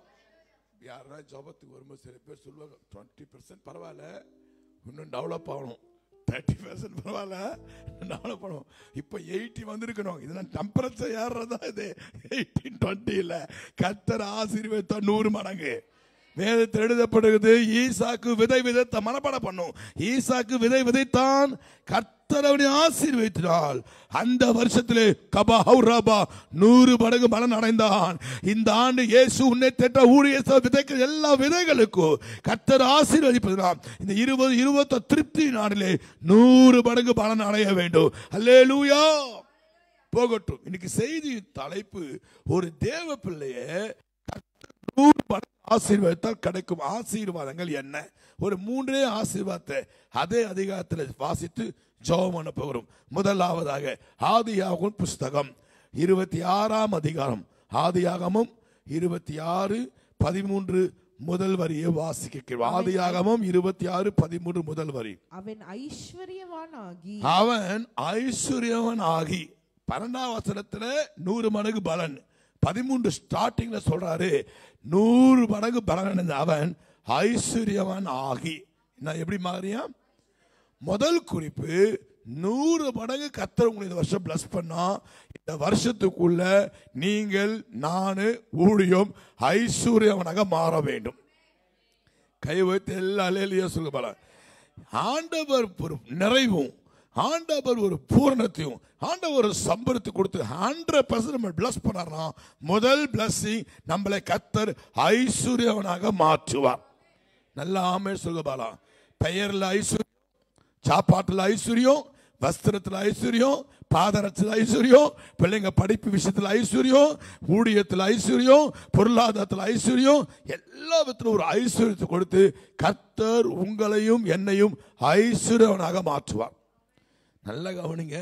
யாரா ஜபத்துக்கு வரும்போது சில பேர் சொல்லுவாங்க டுவெண்ட்டி பர்சன்ட் பரவாயில்ல, இன்னும் டெவலப் ஆகணும், தேர்ட்டி பர்சன்ட் பரவாயில்ல டெவலப் பண்ணணும். இப்போ எயிட்டி வந்திருக்கணும். இதெல்லாம் டெம்பரேச்சர் ஏறுறதா இது எயிட்டீன் டுவெண்ட்டியில் கர்த்தர் ஆசீர்வதித்தா நூறு மடங்கு. வேதத்தில் எழுதப்படுகிறது, ஈசாக்கு விதை விதைத்த மனப்பாடம் பண்ணும். ஈசாக்கு விதை விதைத்தான், கர்த்தர் அவனை ஆசீர்வதித்தால் அந்த வருஷத்திலே கபா ஹௌராபா நூறு மடங்கு பலன் அடைந்தான். இந்த ஆண்டு இயேசு உன்னை தேற்ற ஊழிய விதைக்கிற எல்லா விதைகளுக்கும் கர்த்தர் ஆசீர்வதிப்பதுதான் இந்த இருபது இருபத்தி திருப்தி நாளிலே நூறு மடங்கு பலன் அடைய வேண்டும். அல்லேலூயா. போகட்டும். இன்னைக்கு செய்தி தலைப்பு, ஒரு தேவ பிள்ளையை நூறு மடங்கு ஆசீர்வாதத்தால் கிடைக்கும் ஆசீர்வாதங்கள் என்ன? ஒரு மூன்றே ஆசீர்வாதத்தை அதே அதிகாரத்தில் வாசித்து ஜெபம் பண்ண போகிறோம். முதலாவதாக ஆதியாகமம் புஸ்தகம் இருபத்தி ஆறாம் அதிகாரம், ஆதியாகமம் இருபத்தி ஆறு பதிமூன்று முதல் வரியை வாசிக்க. ஆதியாகமம் இருபத்தி ஆறு பதிமூன்று முதல் வரி. அவன் ஐஸ்வர்யவானாகி அவன் ஐஸ்வர்யவனாகி பன்னெண்டாம் வசனத்துல நூறு மடங்கு பலன், பதிமூன்று ஸ்டார்டிங்ல சொல்றாரு நூறு மடங்கு பலன். அவன் ஐஸ்வர்யவன் ஆகி நான் எப்படி மாறியா? முதல் குறிப்பு, நூறு மடங்கு கர்த்தர் உங்களை இந்த வருஷம் பிளஸ் பண்ணா இந்த வருஷத்துக்குள்ள நீங்கள் நானு ஊழியம் ஐஸ்வர்யவனாக மாற வேண்டும். கை வைத்து எல்லா அல்லேலூயா சொல்லுங்க. ஆண்டவர் ஒரு நிறைவும், ஆண்டவர் ஒரு பூரணத்தையும், ஆண்டவர் ஒரு சம்பளத்தை கொடுத்து ஹண்ட்ரட் பர்சன்ட் நம்ம பிளஸ் பண்ணார்னா முதல் பிளஸ்ஸிங் நம்மளை கர்த்தர் ஐஸ்வர்யவனாக மாற்றுவார். நல்ல ஆமே சொல்லுங்க. பெயர்ல ஐஸ்வர்யம், சாப்பாட்டுல ஐஸ்வர்யம், வஸ்திரத்தில் ஐஸ்வர்யம், பாதரத்தில் ஐஸ்வர்யம், பிள்ளைங்க படிப்பு விஷயத்தில் ஐஸ்வர்யம், ஊழியத்தில் ஐஸ்வர்யம், பொருளாதாரத்தில் ஐஸ்வர்யம், எல்லா விதத்திலும் ஒரு ஐஸ்வர்யத்தை கொடுத்து கர்த்தர் உங்களையும் என்னையும் ஐஸ்வர்யவனாக மாற்றுவார். நல்ல கவனிங்க.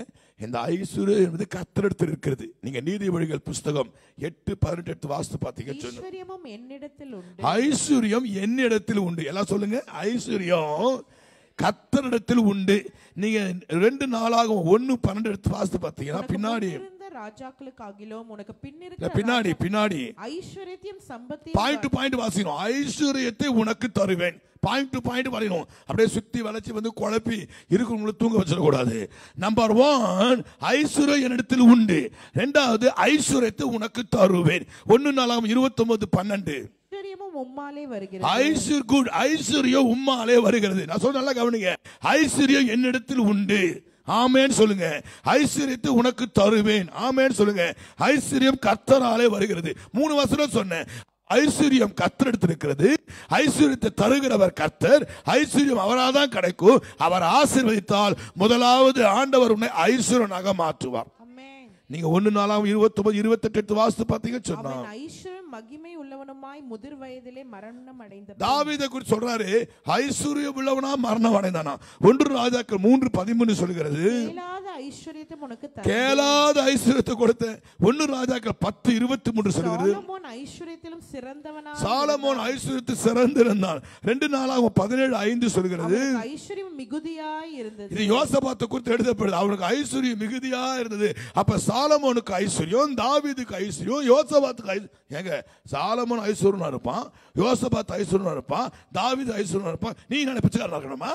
இந்த ஐஸ்வர்யம் என்பது கர்த்தரிடத்தில் இருக்கிறது. நீங்க நீதிமொழிகள் புஸ்தகம் எட்டு பதினெட்டு எடுத்து வாசித்து பார்த்தீங்கன்னு சொன்னா, ஐஸ்வர்யமும் என்னிடத்தில் உண்டு. ஐஸ்வர்யம் என்னிடத்தில் உண்டு. எல்லாம் சொல்லுங்க, ஐஸ்வர்யம் கர்த்தரிடத்தில் உண்டு. நீங்க ரெண்டு நாளாகும் ஒன்னு பன்னெண்டு எடுத்து வாசித்து பார்த்தீங்கன்னா பின்னாடி ராஜாக்களுக்காகிலும் உனக்கு பின்னிருக்கிற பின்னாடி பின்னாடி ஐஸ்வர்யத்தையும் சம்பத்தை பாயிண்ட் டு பாயிண்ட் வாசிக்கணும். ஐஸ்வர்யத்தை உனக்கு தருவேன். பாயிண்ட் டு பாயிண்ட் வரையணும். அப்படியே சுத்தி வளைச்சு வந்து குழப்பி இருக்கிறவங்களை தூங்க வச்சிடக்கூடாது. நம்பர் ஒன், ஐஸ்வர்யம் என்னிடத்தில் உண்டு. ரெண்டாவது, ஐஸ்வர்யத்தை உனக்கு தருவேன். ஒன்னு நாளாம் இருபத்தி ஒன்பது பன்னெண்டு. உம்மாலே வருகிறது. ஐஸ்வர்யம் குட், ஐஸ்வர்யம் உம்மாலே வருகிறது. நான் சொல்ல நல்லா கவனிங்க. ஐஸ்வர்யம் என்னிடத்தில் உண்டு. ஆமென் சொல்லுங்க. ஐஸ்வர்யத்தை உனக்கு தருவேன். ஆமென் சொல்லுங்க. ஐஸ்வர்யம் கர்த்தராலே வருகிறது. மூணு வசனம் சொன்னேன். ஐஸ்வர்யம் கர்த்தரிடத்தில் இருக்கிறது. ஐஸ்வர்யத்தை தருகிறவர் கர்த்தர். ஐஸ்வர்யம் அவராதான் கிடைக்கும். அவர் ஆசீர்வதித்தால் முதலாவது ஆண்டவர் உன்னை ஐஸ்வர்யனாக மாற்றுவார். நீங்க ஒன்னு நாளாம் இருபத்தி ஒன்பது இருபத்தி எட்டு எடுத்து வாசித்து பார்த்தீங்கன்னு சொன்னா, ஐஸ்வர்யம் மகிமை உள்ளவனுமாய் முதிர் வயதிலே மரணம் அடைந்த தாவீதை குறித்து சொல்றாரு. ஐஸ்வர்யம் உள்ளவனா மரணம் அடைந்தானா. ஒன்று ராஜாக்கள் மூன்று பதிமூணு சொல்கிறது, கேளாத ஐஸ்வர்யத்தை உனக்கு கேளாத ஐஸ்வர்யத்தை கொடுத்த. ஒன்று ராஜாக்கள் பத்து இருபத்தி மூன்று சொல்கிறது, சாலமோன் ஐஸ்வர்யத்திலும் சிறந்தவனா சாலமோன் ஐஸ்வர்யத்தில் சிறந்திருந்தான். ரெண்டு நாளாக பதினேழு ஐந்து சொல்கிறது, ஐஸ்வர்யம் மிகுதியாய் இருந்தது. இது யோசபாத்தை குறித்து எழுதப்படுது. அவனுக்கு ஐஸ்வர்யம் மிகுதியா இருந்தது. அப்ப சாலமோனுக்கு ஐஸ்வர்யம், தாவீதுக்கு ஐஸ்வர்யம், யோசபாத்துக்கு ஐஸ்வர்யம். ஏங்க, சாலமோன் ஐஸ்வர்யனா இருப்பான், யோசபாத் ஐஸ்வர்யனா இருப்பான், தாவீது ஐஸ்வர்யனா இருப்பான். நீ நினைப்பிச்சுக்காரனா இருக்கணுமா?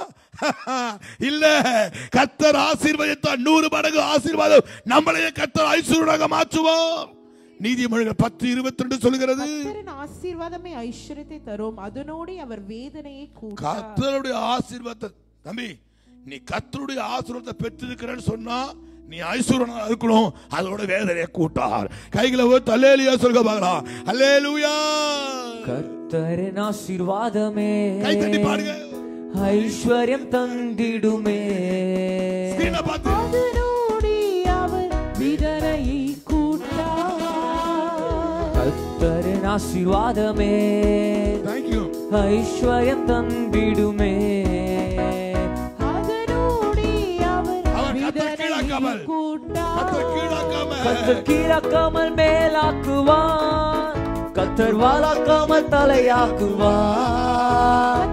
இல்ல, கர்த்தர் ஆசீர்வதித்தார். நூறு மடங்கு ஆசீர்வாதம் நம்மளையே கர்த்தர் ஐஸ்வர்யனாக மாற்றுவார். நீதிமொழிகள் பத்து இருபத்தி ரெண்டு சொல்லுகிறது, ஆசீர்வாதமே ஐஸ்வர்யத்தை தரும், அதனோடு அவர் வேதனையை கூட்டார். கர்த்தருடைய ஆசீர்வாதத்தை, தம்பி நீ கர்த்தருடைய ஆசீர்வாதத்தை பெற்றிருக்கிறேன்னு சொன்னா நீ ஐஸ்வர்யனா இருக்கணும். அதோட வேதனையை கூட்டார். கைகளை போய் அல்லேலூயா சொல்லுங்க பார்க்கலாம். அல்லேலூயா. கர்த்தரின் ஆசீர்வாதமே கை தட்டி பாடுங்க. ஐஸ்வர்யம் தந்திடுமே. ஸ்கிரீனை பார்த்து, அதனோடு அவர் வேதனையை கூட்டார். கர்த்தரின் ஆசீர்வாதமே Thank you. ஐஸ்வர்யம் தந்திடுமே. கர்த்தர் கீழாக்காமல் மேலாக்குவார். கர்த்தர் வாழாக்காமல் தலையாக்குவார்.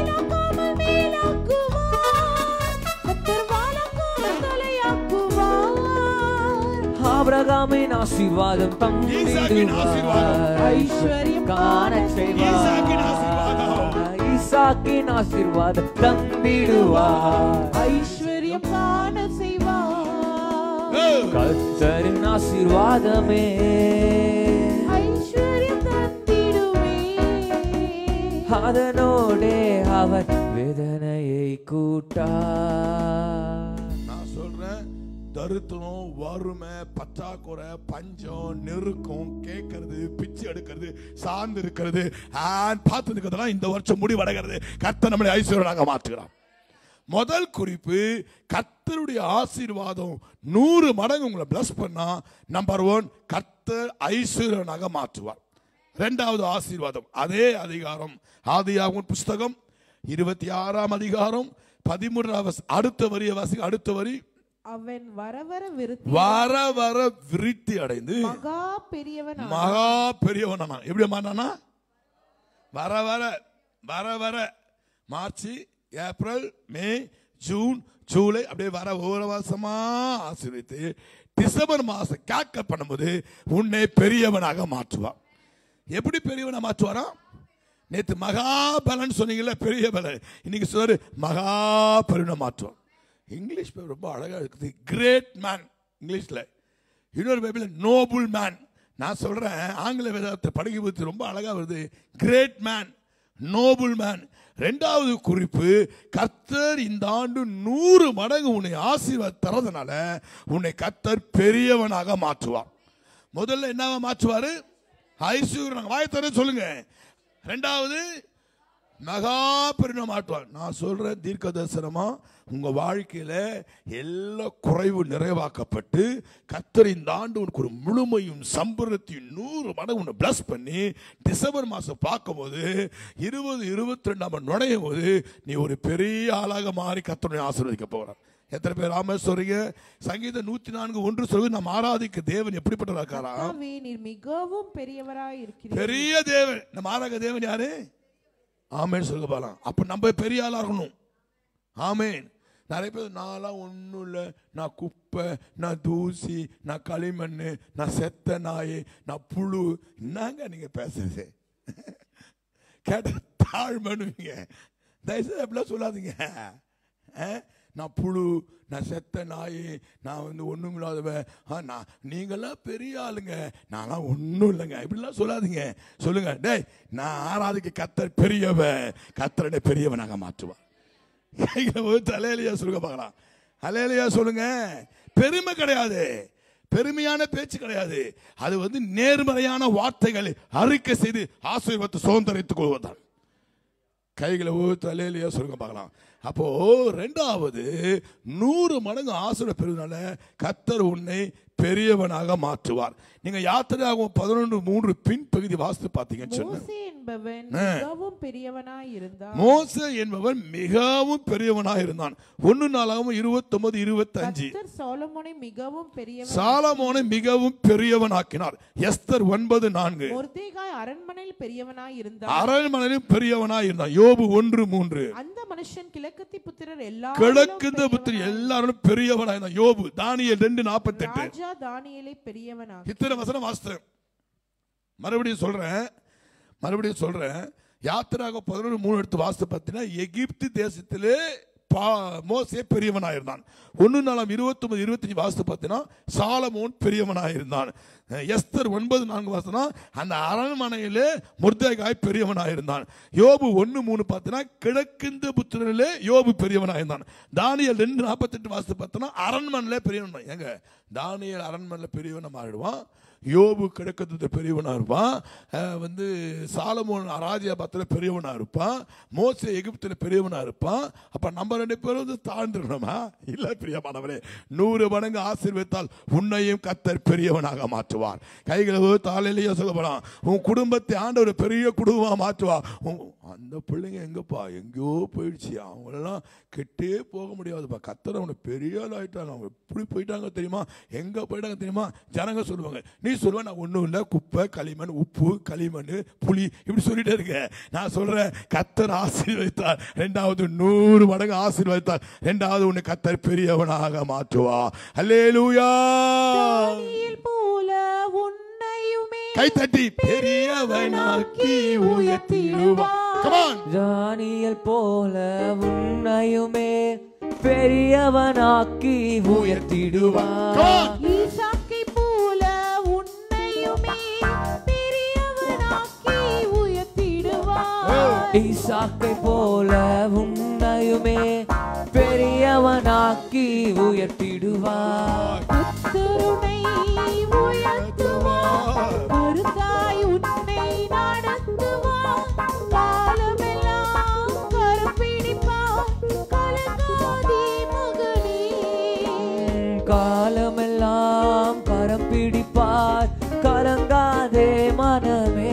ஆபிரகாமின் ஆசீர்வாதம் தந்திடுவார். ஐஸ்வர்யம் காணச் செய்வார். ஈசாக்கின் ஆசீர்வாதம் தந்திடுவார். ஐஸ்வர்யம் காண செய்வார். கர்த்தரின் ஆசீர்வாதமே ஐஸ்வர்யம் தந்திடுமே. அதனோடே அவர் வேதனையை கூட்டார். நான் சொல்றேன், தரித்திரம், வறுமை, பற்றாக்குறை, பஞ்சம், நெருக்கம், கேட்கறது, பிச்சு எடுக்கிறது, சார்ந்து இருக்கிறது, பார்த்து இருக்கிறதெல்லாம் இந்த வருஷம் முடிவடைகிறது. கர்த்தர் நம்மளை ஐஸ்வர்யனாக மாற்றுகிறார். முதல் குறிப்பு, கர்த்தருடைய ஆசீர்வாதம் நூறு மடங்கு உங்களை பிளஸ் பண்ணா, நம்பர் ஒன், கர்த்தர் ஐஸ்வர்யனாக மாற்றுவார். இரண்டாவது ஆசீர்வாதம், அதே அதிகாரம், ஆதியாகமம் புஸ்தகம் இருபத்தி ஆறாம் அதிகாரம் பதிமூன்றாவது அடுத்த வரிய வாசி. அடுத்த வரி, அவன் வர வர விருத்தி வர வர விருத்தி அடைந்து மகா பெரியவன் மகா பெரியவனா. எப்படி மாறினானா? வர வர வர வர March, April, May, June, July, அப்படியே வர ஒவ்வொரு மாசமா ஆசீர்வதித்து டிசம்பர் மாசம் கேட்க பண்ணும்போது உன்னை பெரியவனாக மாற்றுவார். எப்படி பெரியவனா மாற்றுவாரா? நேற்று மகாபலன் சொன்னீங்கல்ல, பெரிய பலன். இன்னைக்கு சொல்ற மகா பெரியவனா மாற்றுவார். இங்கிலீஷ் பேர் ரொம்ப அழகா இருக்குது, கிரேட் மேன் இங்கிலீஷ்ல. இன்னொரு பைபிள் நோபுல் மேன். நான் சொல்றேன், ஆங்கில வேதத்தை படிக்கும் போது ரொம்ப அழகா வருது, கிரேட் மேன், நோபுல் மேன். ரெண்டாவது குறிப்பு, கர்த்தர் இந்த ஆண்டு நூறு மடங்கு உன்னை ஆசீர்வாதம் தரதுனால உன்னை கர்த்தர் பெரியவனாக மாற்றுவார். முதல்ல என்னவா மாற்றுவாரு? ஐஸ்வர்யனாக. வாயத்தர சொல்லுங்க. ரெண்டாவது மகா பெரியவனாக மாற்றுவார். நான் சொல்றேன், தீர்க்க தரிசனமா உங்க வாழ்க்கையில எல்லா குறைவு நிறைவாக்கப்பட்டு கர்த்தர் இந்த ஆண்டு உனக்கு ஒரு முழுமையும் சம்பூர்ணத்தையும் நூறு மடங்கு உன்னை பிளஸ் பண்ணி டிசம்பர் மாசம் பார்க்கும்போது இருபது இருபத்தி ரெண்டாம் நுழையும் போது நீ ஒரு பெரிய ஆளாக மாறி கர்த்தரை ஆசீர்வதிக்க போகிறார். எத்தனை பேர் ஆமென் சொல்றீங்க? சங்கீதம் நூத்தி நான்கு ஒன்று சொல்லுது, நாம் ஆராதிக்க தேவன் எப்படிப்பட்டவரா இருக்காரா? நீர் மிகவும் பெரியவராய் இருக்கிறீர். பெரிய தேவன். நம்ம ஆராதிக்க தேவன் யாரு? ஆமென் சொல்லுங்க பாலாம். அப்ப நம்ம பெரிய ஆளா இருக்கணும். ஆமென். நிறைய பேர் நான்லாம் ஒன்றும் இல்லை, நான் குப்பை, நான் தூசி, நான் களிமண், நான் செத்த நாய், நான் புழு. என்னங்க நீங்க பேசுறது? கேட்ட தாழ்மனுவீங்க. தயவுசெய்து அப்படிலாம் சொல்லாதீங்க. நான் புழு, நான் செத்த நாய், நான் வந்து ஒன்றும் இல்லாதவன். நான் நீங்களாம் பெரிய ஆளுங்க, நான்லாம் ஒன்றும் இல்லைங்க, இப்படிலாம் சொல்லாதீங்க. சொல்லுங்க, டேய் நான் ஆராதிக்க கர்த்தர் பெரியவன், கர்த்தருடைய பெரியவனாக மாற்றுவார். அலேலியா சொல்லுங்க பார்க்கலாம். அலேலியா சொல்லுங்க. பெருமை கிடையாது, பெருமையான பேச்சு கிடையாது. அது வந்து நேர்மறையான வார்த்தைகளை அறிக்கை செய்து ஆசீர்வாதத்தை சுதந்திரித்துக் கொள்வதுதான். கைகளை ஊத்து அலேலியா சொல்லுங்க பார்க்கலாம். அப்போ ரெண்டாவது, நூறு மடங்கு ஆசீர்வாதம் பெறுவதனால கர்த்தர் உன்னை பெரியவனாக மாற்றுவார். நீங்க யாத்திரையாகும் பதினொன்று மூன்று பின் பகுதி வாசித்து பார்த்தீங்கன்னு சொன்னா, மோசே என்பவன் மிகவும் பெரியவனாய் இருந்தான். மோசே என்பவன் மிகவும் பெரியவனாய் இருந்தான். ஒன்னு நாளாகவும் இருபத்தி ஒன்பது இருபத்தி அஞ்சு. சாலமோனை மிகவும் பெரியவன் சாலமோனை மிகவும் பெரியவனாக்கினார். எஸ்தர் ஒன்பது நான்கு. மொர்தெகாய் அரண்மனையில் பெரியவனாய் இருந்தான். அரண்மனையில் பெரியவனாய் இருந்தான். யோபு ஒன்று மூன்று. அந்த மனுஷன் கிழக்கத்தி புத்திரர் எல்லா கிழக்குந்த புத்திரர் எல்லாரும் பெரியவனாய் இருந்தான். யோபு. தானியேல் ரெண்டு நாற்பத்தி எட்டு. ராஜா தானியேலை பெரியவனாக. இத்தனை வசனம் வாசித்தேன். மறுபடியும் சொல்றேன் மறுபடியும் சொல்றேன் யாத்திராக பதினொன்று மூணு எடுத்து வாசித்து பார்த்தீங்கன்னா, எகிப்து தேசத்திலே மோசே பெரியவனாயிருந்தான். ஒன்னு நாளாம் இருபத்தி ஒன்பது இருபத்தி அஞ்சு வாசித்து பார்த்தீங்கன்னா சாலமோன் பெரியவனாயிருந்தான். எஸ்தர் ஒன்பது நான்கு வாசினா அந்த அரண்மனையிலே மொர்தெகாய் பெரியவனாயிருந்தான். யோபு ஒன்னு மூணு பார்த்தீங்கன்னா கிழக்கிந்த புத்திரனிலே யோபு பெரியவனாயிருந்தான். தானியேல் ரெண்டு நாற்பத்தி எட்டு வாசித்து பார்த்தோன்னா அரண்மனையிலே பெரியவன். எங்க தானியேல் அரண்மனையில் பெரியவனை மாறிடுவான், யோபு கிழக்கத்து பெரியவனா இருப்பான், வந்து சாலமோன் ராஜ்யபாத்தில் பெரியவனா இருப்பான், மோசே எகிப்தில் பெரியவனா இருப்பான். அப்ப நம்ம ரெண்டு பேரும் வந்து தாழ்ந்துடணுமா? இல்ல பிரியமானவரே, நூறு மடங்கு ஆசீர்வதித்தால் உன்னையும் கர்த்தர் பெரியவனாக மாற்றுவார். கைகளை தாளையிலேயே சொல்லப்படாம். உன் குடும்பத்தை ஆண்டவர் பெரிய குடும்பமா மாற்றுவார். அந்த பிள்ளைங்க எங்கப்பா எங்கேயோ போயிடுச்சு, அவங்களெல்லாம் கெட்டே போக முடியாதுப்பா, கர்த்தர் அவனை பெரிய ஆள் ஆயிட்டாங்க, அவங்க எப்படி போயிட்டாங்க தெரியுமா, எங்க போயிட்டாங்க தெரியுமா? ஜனங்க சொல்லுவாங்க. நீ சொல்லுவேன் நான் ஒன்றும் இல்லை, குப்பை களிமண் உப்பு களிமண் புளி இப்படி சொல்லிட்டே இருக்க. நான் சொல்றேன் கர்த்தர் ஆசீர்வதித்தார், ரெண்டாவது நூறு மடங்கு ஆசீர்வதித்தார், ரெண்டாவது உன்னை கர்த்தர் பெரியவனாக மாற்றுவா. அல்லேலூயா. கை தட்டி பெரியவனாக்கி உயர்த்திடுவா. தானியேல் போல உன்னையுமே பெரியவனாக்கி உயர்த்திடுவா. ஈசாக்கை போல உன்னையுமே பெரியவனாக்கி உயர்த்திடுவா. ஈசாக்கை போல உன்னையுமே பெரியவனாக்கி உயர்த்திடுவா. கர்த்தருனை உயர்த்துவார், கருத்தாய் உன்னை நடத்துவார், காலமெல்லாம் கரம் பிடிப்பார், கலங்காதே மகனே. காலமெல்லாம் கரம் பிடிப்பார், கலங்காதே மனமே.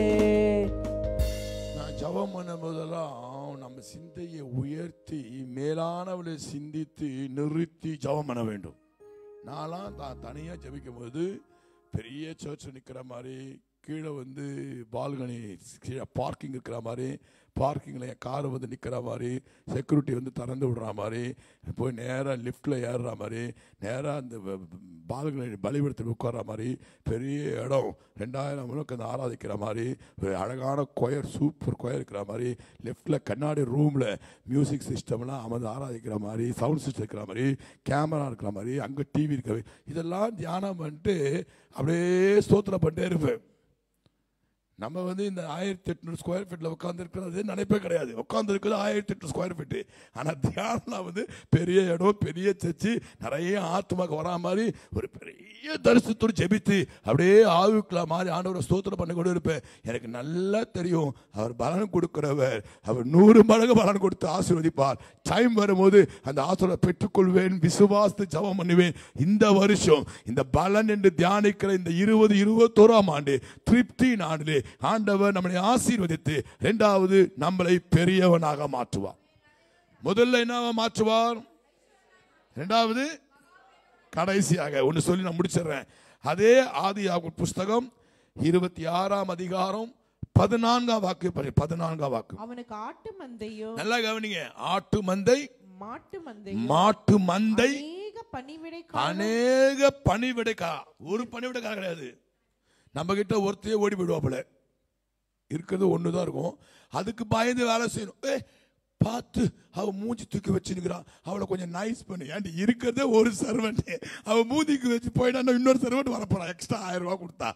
நான் ஜெபம் பண்ண போதெல்லாம் நம்ம சிந்தையை உயர்த்தி மேலானவளை சிந்தித்து நிறுத்தி ஜெபம் பண்ண வேண்டும். நான்லாம் தான் தனியாக ஜெபிக்கும் போது பெரிய சர்ச் நிற்கிற மாதிரி, கீழே வந்து பால்கனி கீழே பார்க்கிங் இருக்கிற மாதிரி, பார்க்கிங்கில் என் காரை வந்து நிற்கிற மாதிரி, செக்யூரிட்டி வந்து திறந்து விடுற மாதிரி, போய் நேராக லிஃப்டில் ஏறுற மாதிரி, நேராக அந்த பால்கனி பலிபீடத்தில் உட்கார்ற மாதிரி, பெரிய இடம் ரெண்டாயிரம் முழுக்க அந்த ஆராதிக்கிற மாதிரி, ஒரு அழகான கொயர் சூப்பர் கொயர் இருக்கிற மாதிரி, லெஃப்டில் கண்ணாடி ரூமில் மியூசிக் சிஸ்டம்லாம் அமர்ந்து ஆராதிக்கிற மாதிரி, சவுண்ட் சிஸ்டம் இருக்கிற மாதிரி, கேமரா இருக்கிற மாதிரி, அங்கே டிவி இருக்கிற மாதிரி, இதெல்லாம் தியானம் பண்ணிட்டு அப்படியே ஸ்தோத்திரம் பண்ணிட்டே இருப்பேன். நம்ம வந்து இந்த ஆயிரத்தி எட்நூறு ஸ்கொயர் ஃபீட்டில் உட்காந்து இருக்கிறது நினைப்பே கிடையாது. உட்காந்து இருக்கிறது ஆயிரத்தி எட்நூறு ஸ்கொயர் ஃபீட்டு. ஆனால் தியானம் வந்து பெரிய இடம், பெரிய சர்ச்சு, நிறைய ஆத்மாக்கு வரா மாதிரி ஒரு பெரிய தரிசனத்தோடு ஜெபித்து அப்படியே ஆவிக்குள்ள மாதிரி ஆண்டவரை ஸ்தோத்திரம் பண்ணி கொண்டு இருப்பேன். எனக்கு நல்லா தெரியும் அவர் பலன் கொடுக்கிறவர், அவர் நூறு மடங்கு பலன் கொடுத்து ஆசீர்வதிப்பார். டைம் வரும்போது அந்த ஆசீர்வாதத்தை பெற்றுக்கொள்வேன், விசுவாசத்தை ஜெபம் பண்ணுவேன். இந்த வருஷம் இந்த பலன் என்று தியானிக்கிற இந்த இருபது இருபத்தோராம் ஆண்டு திருப்தி ஆண்டிலே ஆண்டவர் நம்மளை ஆசீர்வதித்து இரண்டாவது நம்மளை பெரியவனாக மாற்றுவார். முதல்ல என்னவா மாற்றுவார்? இரண்டாவது கடைசியாக ஒன்று சொல்லி நான் முடிச்சிடுறேன். அதே ஆதியாகமம் புஸ்தகம் இருபத்தி ஆறாம் அதிகாரம் பதினான்காம் வாக்கு படி. பதினான்காம் வாக்கு. அவனுக்கு ஆட்டு மந்தையோ, நல்லா கவனிங்க, ஆட்டு மந்தை, மாட்டு மந்தை, மாட்டு மந்தை, அநேக பணிவிடை, அநேக பணிவிடைக்கா. ஒரு பணிவிடைக்கா கிடையாது. நம்ம கிட்ட ஒருத்தையே ஓடி போயிடுவாப்புல, இருக்கிறது ஒண்ணுதான் இருக்கும். அதுக்கு பயந்து வேலை செய்யணும். ஏ பார்த்து அவ மூஞ்சி தூக்கி வச்சுக்கிறான், அவளை கொஞ்சம் நைஸ் பண்ணி. ஏன்டி இருக்கிறதே ஒரு சர்வெண்ட், அவ மூஞ்சிக்கு வச்சு போயிட்டா இன்னொரு சர்வெண்ட் வரப்போறான், எக்ஸ்ட்ரா ஆயிரம் ரூபாய் கொடுத்தா.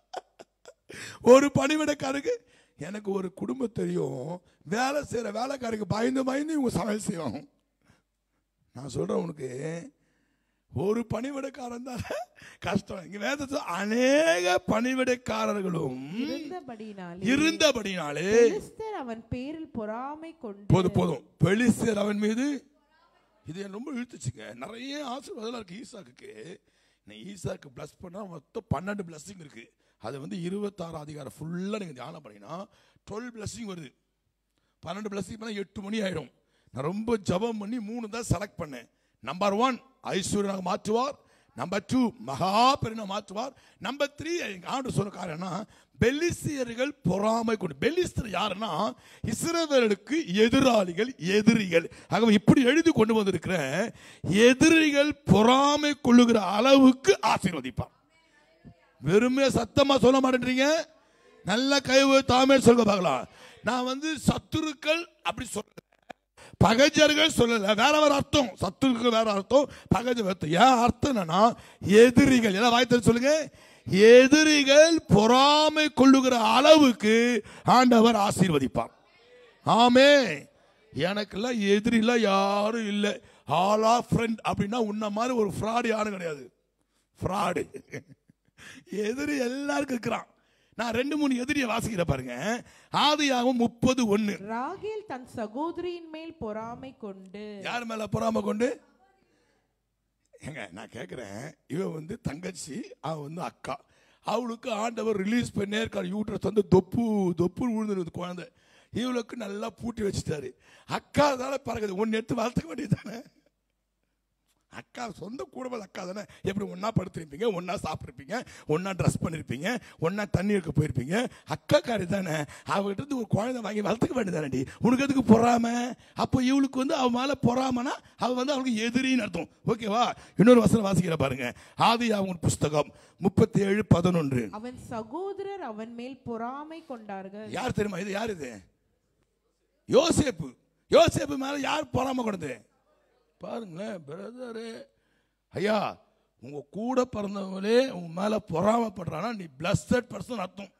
ஒரு பணிவிடைக்காருக்கு எனக்கு ஒரு குடும்பம் தெரியும், வேலை செய்யற வேலைக்காரருக்கு பயந்து பயந்து இவங்க சமையல் செய்வாங்க. நான் சொல்றேன் உனக்கு, ஒரு பணிவிடைக்காரன் தான் கஷ்டம். இங்க வேதத்துல அநேக பணிவிடைக்காரர்களும் இருந்தபடினாலே அவன் பேரில் பொறாமை கொண்டு. போதும் போதும், பெலிஸ்தர் அவன் மீது. இது ரொம்ப இழுத்துச்சுங்க. நிறைய ஆசீர்வாதம் இருக்கு ஈசாக்கு. ஈசாக்கு பிளஸ் பண்ணா மொத்தம் பன்னெண்டு பிளஸிங் இருக்கு. அது வந்து இருபத்தாறு அதிகாரம் ஃபுல்லா நீங்க தியானம் பண்ணீங்கன்னா டுவெல் பிளஸிங் வருது. பன்னெண்டு பிளஸிங் பண்ணா எட்டு மணி ஆயிடும். நான் ரொம்ப ஜபம் பண்ணி மூணு தான் செலக்ட் பண்ணேன். நம்பர் ஒன் ஐஸ்வர்யனாக மாற்றுவார், நம்பர் டூ மகா பெருனா மாற்றுவார், நம்பர் த்ரீ எங்க ஆண்டு சொன்ன காரணம் பெலிஸ்தியர்கள் பொறாமை கொண்டு. பெலிஸ்தர் யாருன்னா இஸ்ரவேலுக்கு எதிராளிகள், எதிரிகள். ஆகவே இப்படி எழுதி கொண்டு வந்திருக்கிற எதிரிகள் பொறாமை கொள்ளுகிற அளவுக்கு ஆசீர்வதிப்பார். வெறுமே சத்தமா சொல்ல மாட்டேன்றீங்க, நல்ல கைவு தாமே சொல்ல பார்க்கலாம். நான் வந்து சத்துருக்கள் அப்படி சொல்ல, பகைஜர்கள் சொல்லல, வேற வேற அர்த்தம். சத்துருக்கு வேற அர்த்தம், பகைஜர் அர்த்தம். ஏன் அர்த்தம் என்னன்னா எதிரிகள். எல்லாம் வாய்த்து சொல்லுங்க, எதிரிகள் பொறாமை கொள்ளுகிற அளவுக்கு ஆண்டவர் ஆசீர்வதிப்பார். ஆமே. எனக்கெல்லாம் எதிரிலாம் யாரும் இல்லை. ஆல் ஆஃப் ஃப்ரெண்ட் அப்படின்னா உன்ன மாதிரி ஒரு ஃப்ராடு யாரும் கிடையாது. ஃப்ராடு எதிரி எல்லாருக்கும் இருக்கிறான். நான் ரெண்டு மூணு எதிரியை வாசிக்கிற பாருங்க. ஆதியாகமம் முப்பது ஒன்னு. ராகேல் தன் சகோதரியின் மேல் பொறாமை கொண்டு. யார் மேல பொறாமை கொண்டு? ஏங்க நான் கேட்கிறேன், இவன் வந்து தங்கச்சி, அவன் வந்து அக்கா. அவளுக்கு ஆண்டவர் ரிலீஸ் பண்ணே இருக்கார். யூட்ரஸ் வந்து தொப்பு தொப்பு விழுந்துருது குழந்தை. இவளுக்கு நல்லா பூட்டி வச்சுட்டாரு. அக்கா தானே பறக்குது, ஒன்னு எடுத்து வளர்த்துக்க வேண்டியது தானே. அக்கா சொந்த குடும்பம் அக்கா தானே. எப்படி ஒன்னா படுத்திருப்பீங்க, ஒன்னா சாப்பிட்ருப்பீங்க, ஒன்னா ட்ரெஸ் பண்ணிருப்பீங்க, ஒன்னா தண்ணி எடுக்க போயிருப்பீங்க. அக்கா காரி தானே. அவகிட்ட இருந்து ஒரு குழந்தை வாங்கி வளர்த்துக்க வேண்டியதானடி. உனக்கு எதுக்கு பொறாம? அப்போ இவளுக்கு வந்து அவன் மேல பொறாமனா அவ வந்து அவளுக்கு எதிரின்னு அர்த்தம். ஓகேவா? இன்னொரு வசனம் வாசிக்கிற பாருங்க. ஆதியாகமம் புஸ்தகம் முப்பத்தி ஏழு பதினொன்று. அவன் சகோதரர் அவன் மேல் பொறாமை கொண்டார்கள். யார் தெரியுமா இது? யார் இது? யோசேப்பு. யோசேப்பு மேல யார் பொறாமை கொண்டது? பாருங்களேன் பிரதரு, ஐயா உங்க கூட பிறந்தவங்களே உங்க மேல பொறாமப்படுறானா நீ பிளஸ்ட் பர்சன் அர்த்தம்.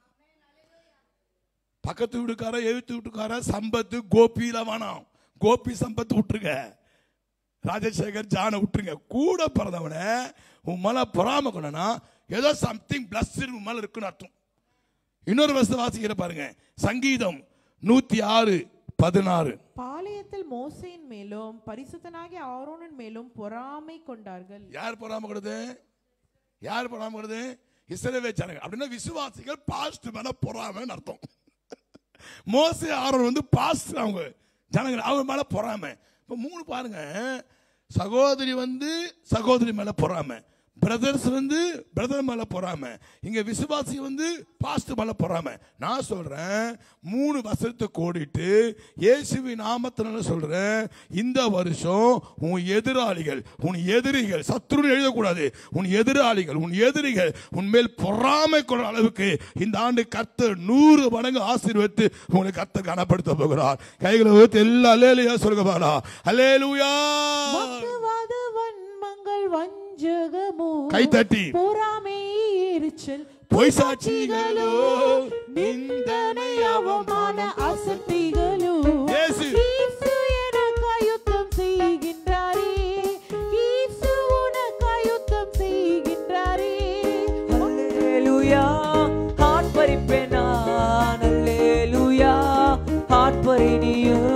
பக்கத்து வீட்டுக்கார, எழுத்து வீட்டுக்கார, சம்பத்து, கோபியில வேணாம். கோபி சம்பத்து விட்டுருங்க, ராஜசேகர் ஜான விட்டுருங்க. கூட பிறந்தவன உன் மேல பொறாம கொண்டனா ஏதோ சம்திங் பிளஸ்ட் உன் மேல இருக்குன்னு அர்த்தம். இன்னொரு வருஷம் வாசிக்கிற பாருங்க. சங்கீதம் நூத்தி ஆறு பதினாறு. பாளையத்தில் மோசேயின் மேலும் பரிசுத்தனாகிய ஆரோனின் மேலும் பொறாமை கொண்டார்கள். யார் பொறாமை கொண்டது? யார் பொறாமை கொண்டது? இஸ்ரவேல் ஜனங்கள். அப்படின்னா விசுவாசிகள் பாஸ்ட் மேல பொறாமைன்னு அர்த்தம். மோசே ஆரோன் வந்து பாஸ்ட், அவங்க ஜனங்கள், அவங்க மேல பொறாமை. இப்ப மூணு பாருங்க, சகோதரி வந்து சகோதரி மேல பொறாமை, பிரதர்ஸ் வந்து பிரதர் மேல பொறாம, இங்க விசுவாசி வந்து பாஸ்ட் மேல பொறாம. நான் சொல்றேன், மூணு வசனத்தை கோடிட்டு இயேசுவின் நாமத்தினால சொல்றேன், இந்த வருஷம் உன் எதிராளிகள், உன் எதிரிகள், சத்துருன்னு எழுதக்கூடாது, உன் எதிராளிகள், உன் எதிரிகள் உன்மேல் பொறாமை கொள்ற அளவுக்கு இந்த ஆண்டு கர்த்தர் நூறு மடங்கு ஆசீர்வதித்து உங்களை கர்த்தர் கனப்படுத்த போகிறார். கைகளை ஊத்தி எல்லா அல்லேலூயா சொல்லுங்க பாரா. அல்லேலூயா. கை தட்டி பொறாமை, எரிச்சல், பொய் சாட்சிகளோ, நிந்தனை, அவமான, அசக்திகளோ, இயேசு எனக்காய் யுத்தம் செய்கின்றாரே, இயேசு உனக்காய் யுத்தம் செய்கின்றாரே. அல்லேலூயா. ஆர்ப்பரிப்பேன் நான், அல்லேலூயா. ஆர்ப்பரி நீயும்.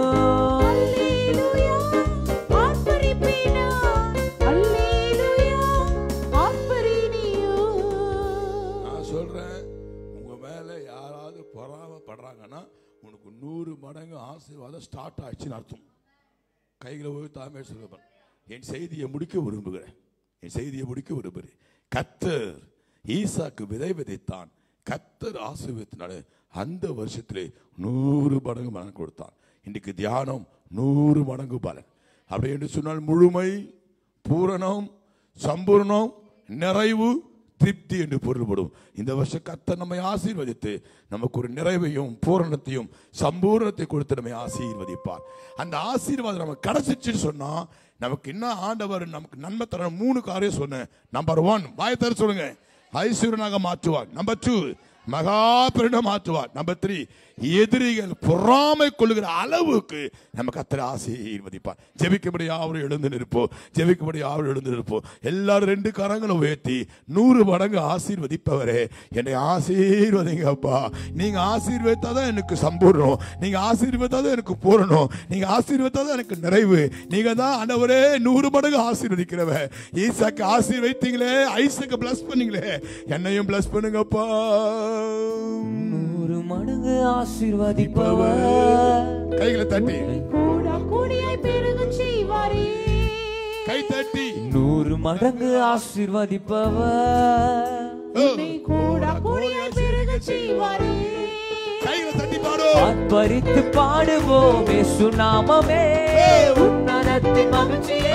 உனக்கு நூறு மடங்கு ஆசீர்வாதம் ஸ்டார்ட் ஆயிடுச்சுன்னு அர்த்தம். கைகளை தாமே சொல்லுவேன். என் செய்தியை முடிக்க விரும்புகிறேன். என் செய்தியை முடிக்க விரும்புகிறேன். கர்த்தர் ஈசாக்கு விதை விதைத்தான். கர்த்தர் ஆசீர்வதித்தார். அந்த வருஷத்திலே நூறு மடங்கு பலன் கொடுத்தான். இன்றைக்கு தியானம் நூறு மடங்கு பலன். அப்படி என்று சொன்னால் முழுமை, பூரணம், சம்பூர்ணம், நிறைவு, திருப்தி என்று பொருள்படும். இந்த வருஷம் கர்த்தர் நம்மை ஆசீர்வதித்து நமக்கு ஒரு நிறைவையும் பூரணத்தையும் சம்பூர்ணத்தை கொடுத்து நம்மை ஆசீர்வதிப்பார். அந்த ஆசீர்வாதம் நமக்கு கிடைச்சிச்சுன்னு சொன்னா நமக்கு என்ன ஆண்டவர் நமக்கு நன்மை தர மூணு காரியம் சொன்னேன். நம்பர் ஒன், வாயத்தர சொல்லுங்க, ஐஸ்வர்யனாக மாற்றுவார். நம்பர் டூ, மகா பெருடம் மாற்றுவார். நம்பர் த்ரீ, எதிரிகள் பொறாமை கொள்ளுகிற அளவுக்கு நம்ம கர்த்தர் ஆசீர்வதிப்பார். ஜெபிக்கும்படி யாவரும் எழுந்து நிற்போம். ஜெபிக்கும்படி யாவரும் எழுந்து நிற்போம். எல்லாரும் ரெண்டு கரங்களை உயர்த்தி நூறு மடங்கு ஆசீர்வதிப்பவரே என்னை ஆசீர்வதிங்கப்பா. நீங்க ஆசீர்வதித்தாதான் எனக்கு சம்பூர்ணம். நீங்க ஆசீர்வதித்தாதான் எனக்கு பூரணம். நீங்க ஆசீர்வதித்தாதான் எனக்கு நிறைவு. நீங்க தான் ஆண்டவரே நூறு மடங்கு ஆசீர்வதிக்கிறவ. ஈசாக்கு ஆசீர்வதித்தீங்களே, ஐசாக்கு பிளஸ் பண்ணீங்களே, என்னையும் பிளஸ் பண்ணுங்கப்பா. நூறு மடங்கு ஆசீர்வதிப்பவர் கைகளை தட்டி கூட கூடியை பெருகச் செய்வாரே. கை தட்டி நூறு மடங்கு ஆசீர்வதிப்பவர் உன்னை கூட கூடியை பெருகச் செய்வாரே. கைகளை தட்டி பாடு. ஆர்ப்பரித்து பாடுவோம் இயேசு நாமமே, உன்னதத்தின் மகிழ்ச்சியே.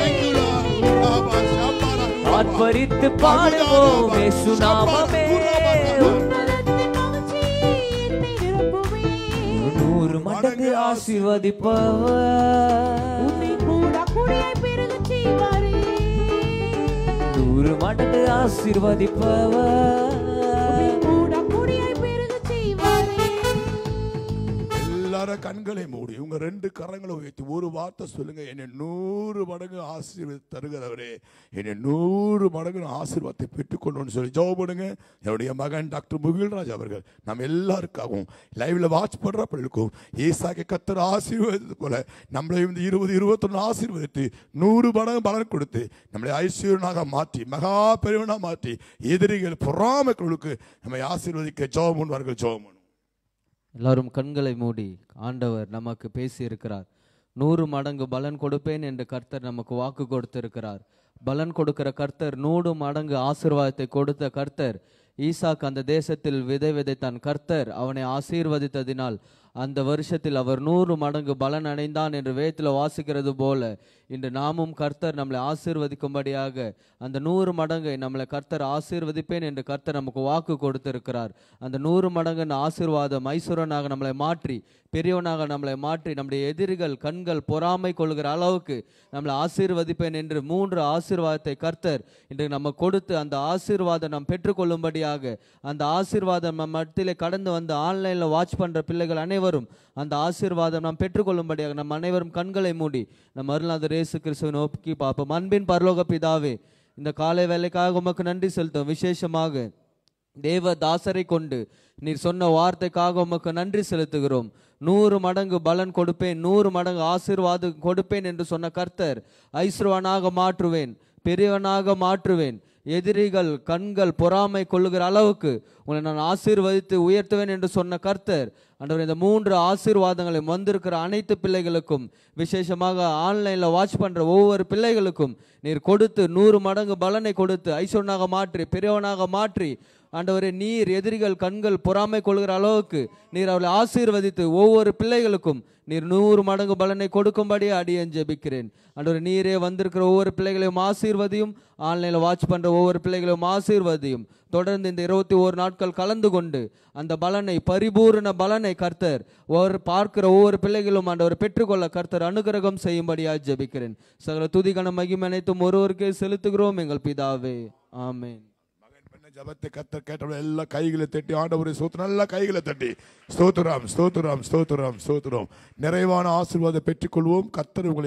ஆர்ப்பரித்து பாடுவோம் இயேசு நாமமே, நூறு மடங்கு ஆசீர்வதிப்பவர் உன்னை கூட கூடியை பெருகச் செய்வாரே. நூறு மடங்கு ஆசீர்வதிப்பவர் உன்னை கூட கூடியை பெருகச் செய்வாரே. எல்லாரும் கண்களை மூடி உங்க ரெண்டு கரங்களை உயர்த்தி ஒரு வார்த்தை சொல்லுங்க, என்னை நூறு மடங்கு ஆசீர்வாத தருகிறவரே, என்னை நூறு மடங்கு ஆசீர்வாதத்தை பெற்றுக்கொள்ளணும்னு சொல்லி ஜெபம் பண்ணுங்க. என்னுடைய மகன் டாக்டர் முகில்ராஜ் அவர்கள் நம்ம எல்லாருக்காகவும் லைவ்ல வாட்ச் பண்றப்பளுக்கும் ஈசாக்கை கர்த்தர் ஆசீர்வதித்தது போல நம்மளையும் இந்த இருபது இருபத்தொன்னு ஆசீர்வதித்து நூறு மடங்கு பலன் கொடுத்து நம்மளை ஐஸ்வர்யனாக மாற்றி மகா பெரியவனாக மாற்றி எதிரிகள் பொறாமைகளுக்கு நம்மை ஆசீர்வதிக்க ஜெபம் பண்ணுவார்கள். ஜெபம் எல்லாரும் கண்களை மூடி ஆண்டவர் நமக்கு பேசி இருக்கிறார். நூறு மடங்கு பலன் கொடுப்பேன் என்று கர்த்தர் நமக்கு வாக்கு கொடுத்திருக்கிறார். பலன் கொடுக்கிற கர்த்தர், நூறு மடங்கு ஆசீர்வாதத்தை கொடுத்த கர்த்தர், ஈசாக்கு அந்த தேசத்தில் விதை விதைத்தான். கர்த்தர் அவனை ஆசீர்வதித்ததினால் அந்த வருஷத்தில் அவர் நூறு மடங்கு பலன் அடைந்தான் என்று வேதத்தில் வாசிக்கிறது போல இன்று நாமும் கர்த்தர் நம்மளை ஆசீர்வதிக்கும்படியாக அந்த நூறு மடங்கை நம்மளை கர்த்தர் ஆசீர்வதிப்பேன் என்று கர்த்தர் நமக்கு வாக்கு கொடுத்திருக்கிறார். அந்த நூறு மடங்கு ஆசீர்வாதம் ஐஸ்வரனாக நம்மளை மாற்றி பெரியவனாக நம்மளை மாற்றி நம்முடைய எதிரிகள் கண்கள் பொறாமை கொள்கிற அளவுக்கு நம்மளை ஆசீர்வதிப்பேன் என்று மூன்று ஆசீர்வாதத்தை கர்த்தர் இன்று நம்ம கொடுத்து அந்த ஆசீர்வாதம் நாம் பெற்றுக்கொள்ளும்படியாக அந்த ஆசீர்வாதம் நம்ம இடத்திலே கடந்து வந்து ஆன்லைனில் வாட்ச் பண்ணுற பிள்ளைகள் அனைவரும் அந்த ஆசீர்வாதம் நாம் பெற்றுக்கொள்ளும்படியாக நம் அனைவரும் கண்களை மூடி நம் அருள்நாதர் இயேசு கிறிஸ்துவை நோக்கி பார்ப்போம். அன்பின் பரலோக பிதாவே, இந்த காலை வேலைக்காக உமக்கு நன்றி செலுத்தும். விசேஷமாக தேவ தாசரை கொண்டு நீர் சொன்ன வார்த்தைக்காக உமக்கு நன்றி செலுத்துகிறோம். நூறு மடங்கு பலன் கொடுப்பேன், நூறு மடங்கு ஆசீர்வாதம் கொடுப்பேன் என்று சொன்ன கர்த்தர், ஐஸ்வரனாக மாற்றுவேன், பெரியவனாக மாற்றுவேன், எதிரிகள் கண்கள் பொறாமை கொள்ளுகிற அளவுக்கு உங்களை நான் ஆசீர்வதித்து உயர்த்துவேன் என்று சொன்ன கர்த்தர், ஆண்டவர் இந்த மூன்று ஆசீர்வாதங்களை வந்திருக்கிற அனைத்து பிள்ளைகளுக்கும், விசேஷமாக ஆன்லைனில் வாட்ச் பண்ணுற ஒவ்வொரு பிள்ளைகளுக்கும் நீர் கொடுத்து நூறு மடங்கு பலனை கொடுத்து ஐஸ்வரனாக மாற்றி பெரியவனாக மாற்றி ஆண்டவரே நீர் எதிரிகள் கண்கள் பொறாமை கொள்கிற அளவுக்கு நீர் அவளை ஆசீர்வதித்து ஒவ்வொரு பிள்ளைகளுக்கும் நீர் நூறு மடங்கு பலனை கொடுக்கும்படியே அடியேன் ஜெபிக்கிறேன். ஆண்டவரே நீரே வந்திருக்கிற ஒவ்வொரு பிள்ளைகளையும் ஆசீர்வதியும், ஆன்லைனில் வாட்ச் பண்ணுற ஒவ்வொரு பிள்ளைகளையும் ஆசீர்வதியும். தொடர்ந்து இந்த இருபத்தி ஓரு நாட்கள் கலந்து கொண்டு அந்த பலனை பரிபூர்ண பலனை கர்த்தர் ஒரு பார்க்கிற ஒவ்வொரு பிள்ளைகளும் ஆண்டவர் பெற்றுக்கொள்ள கர்த்தர் அனுகிரகம் செய்யும்படியாக ஜெபிக்கிறேன். சகல துதிகன மகிமை அனைத்தும் ஒருவருக்கே செலுத்துகிறோம் எங்கள் பிதாவே, ஆமென். ஜபத்தை கர்த்தர் கேட்டவங்க எல்லா கைகளை தட்டி ஆண்டவரை ஸ்தோத்திரம், நல்லா கைகளை தட்டி ஸ்தோத்திரம் ஸ்தோத்திரம் ஸ்தோத்திரம் ஸ்தோத்திரம். நிறைவான ஆசீர்வாதம் பெற்றுக்கொள்வோம். கர்த்தர் உங்களை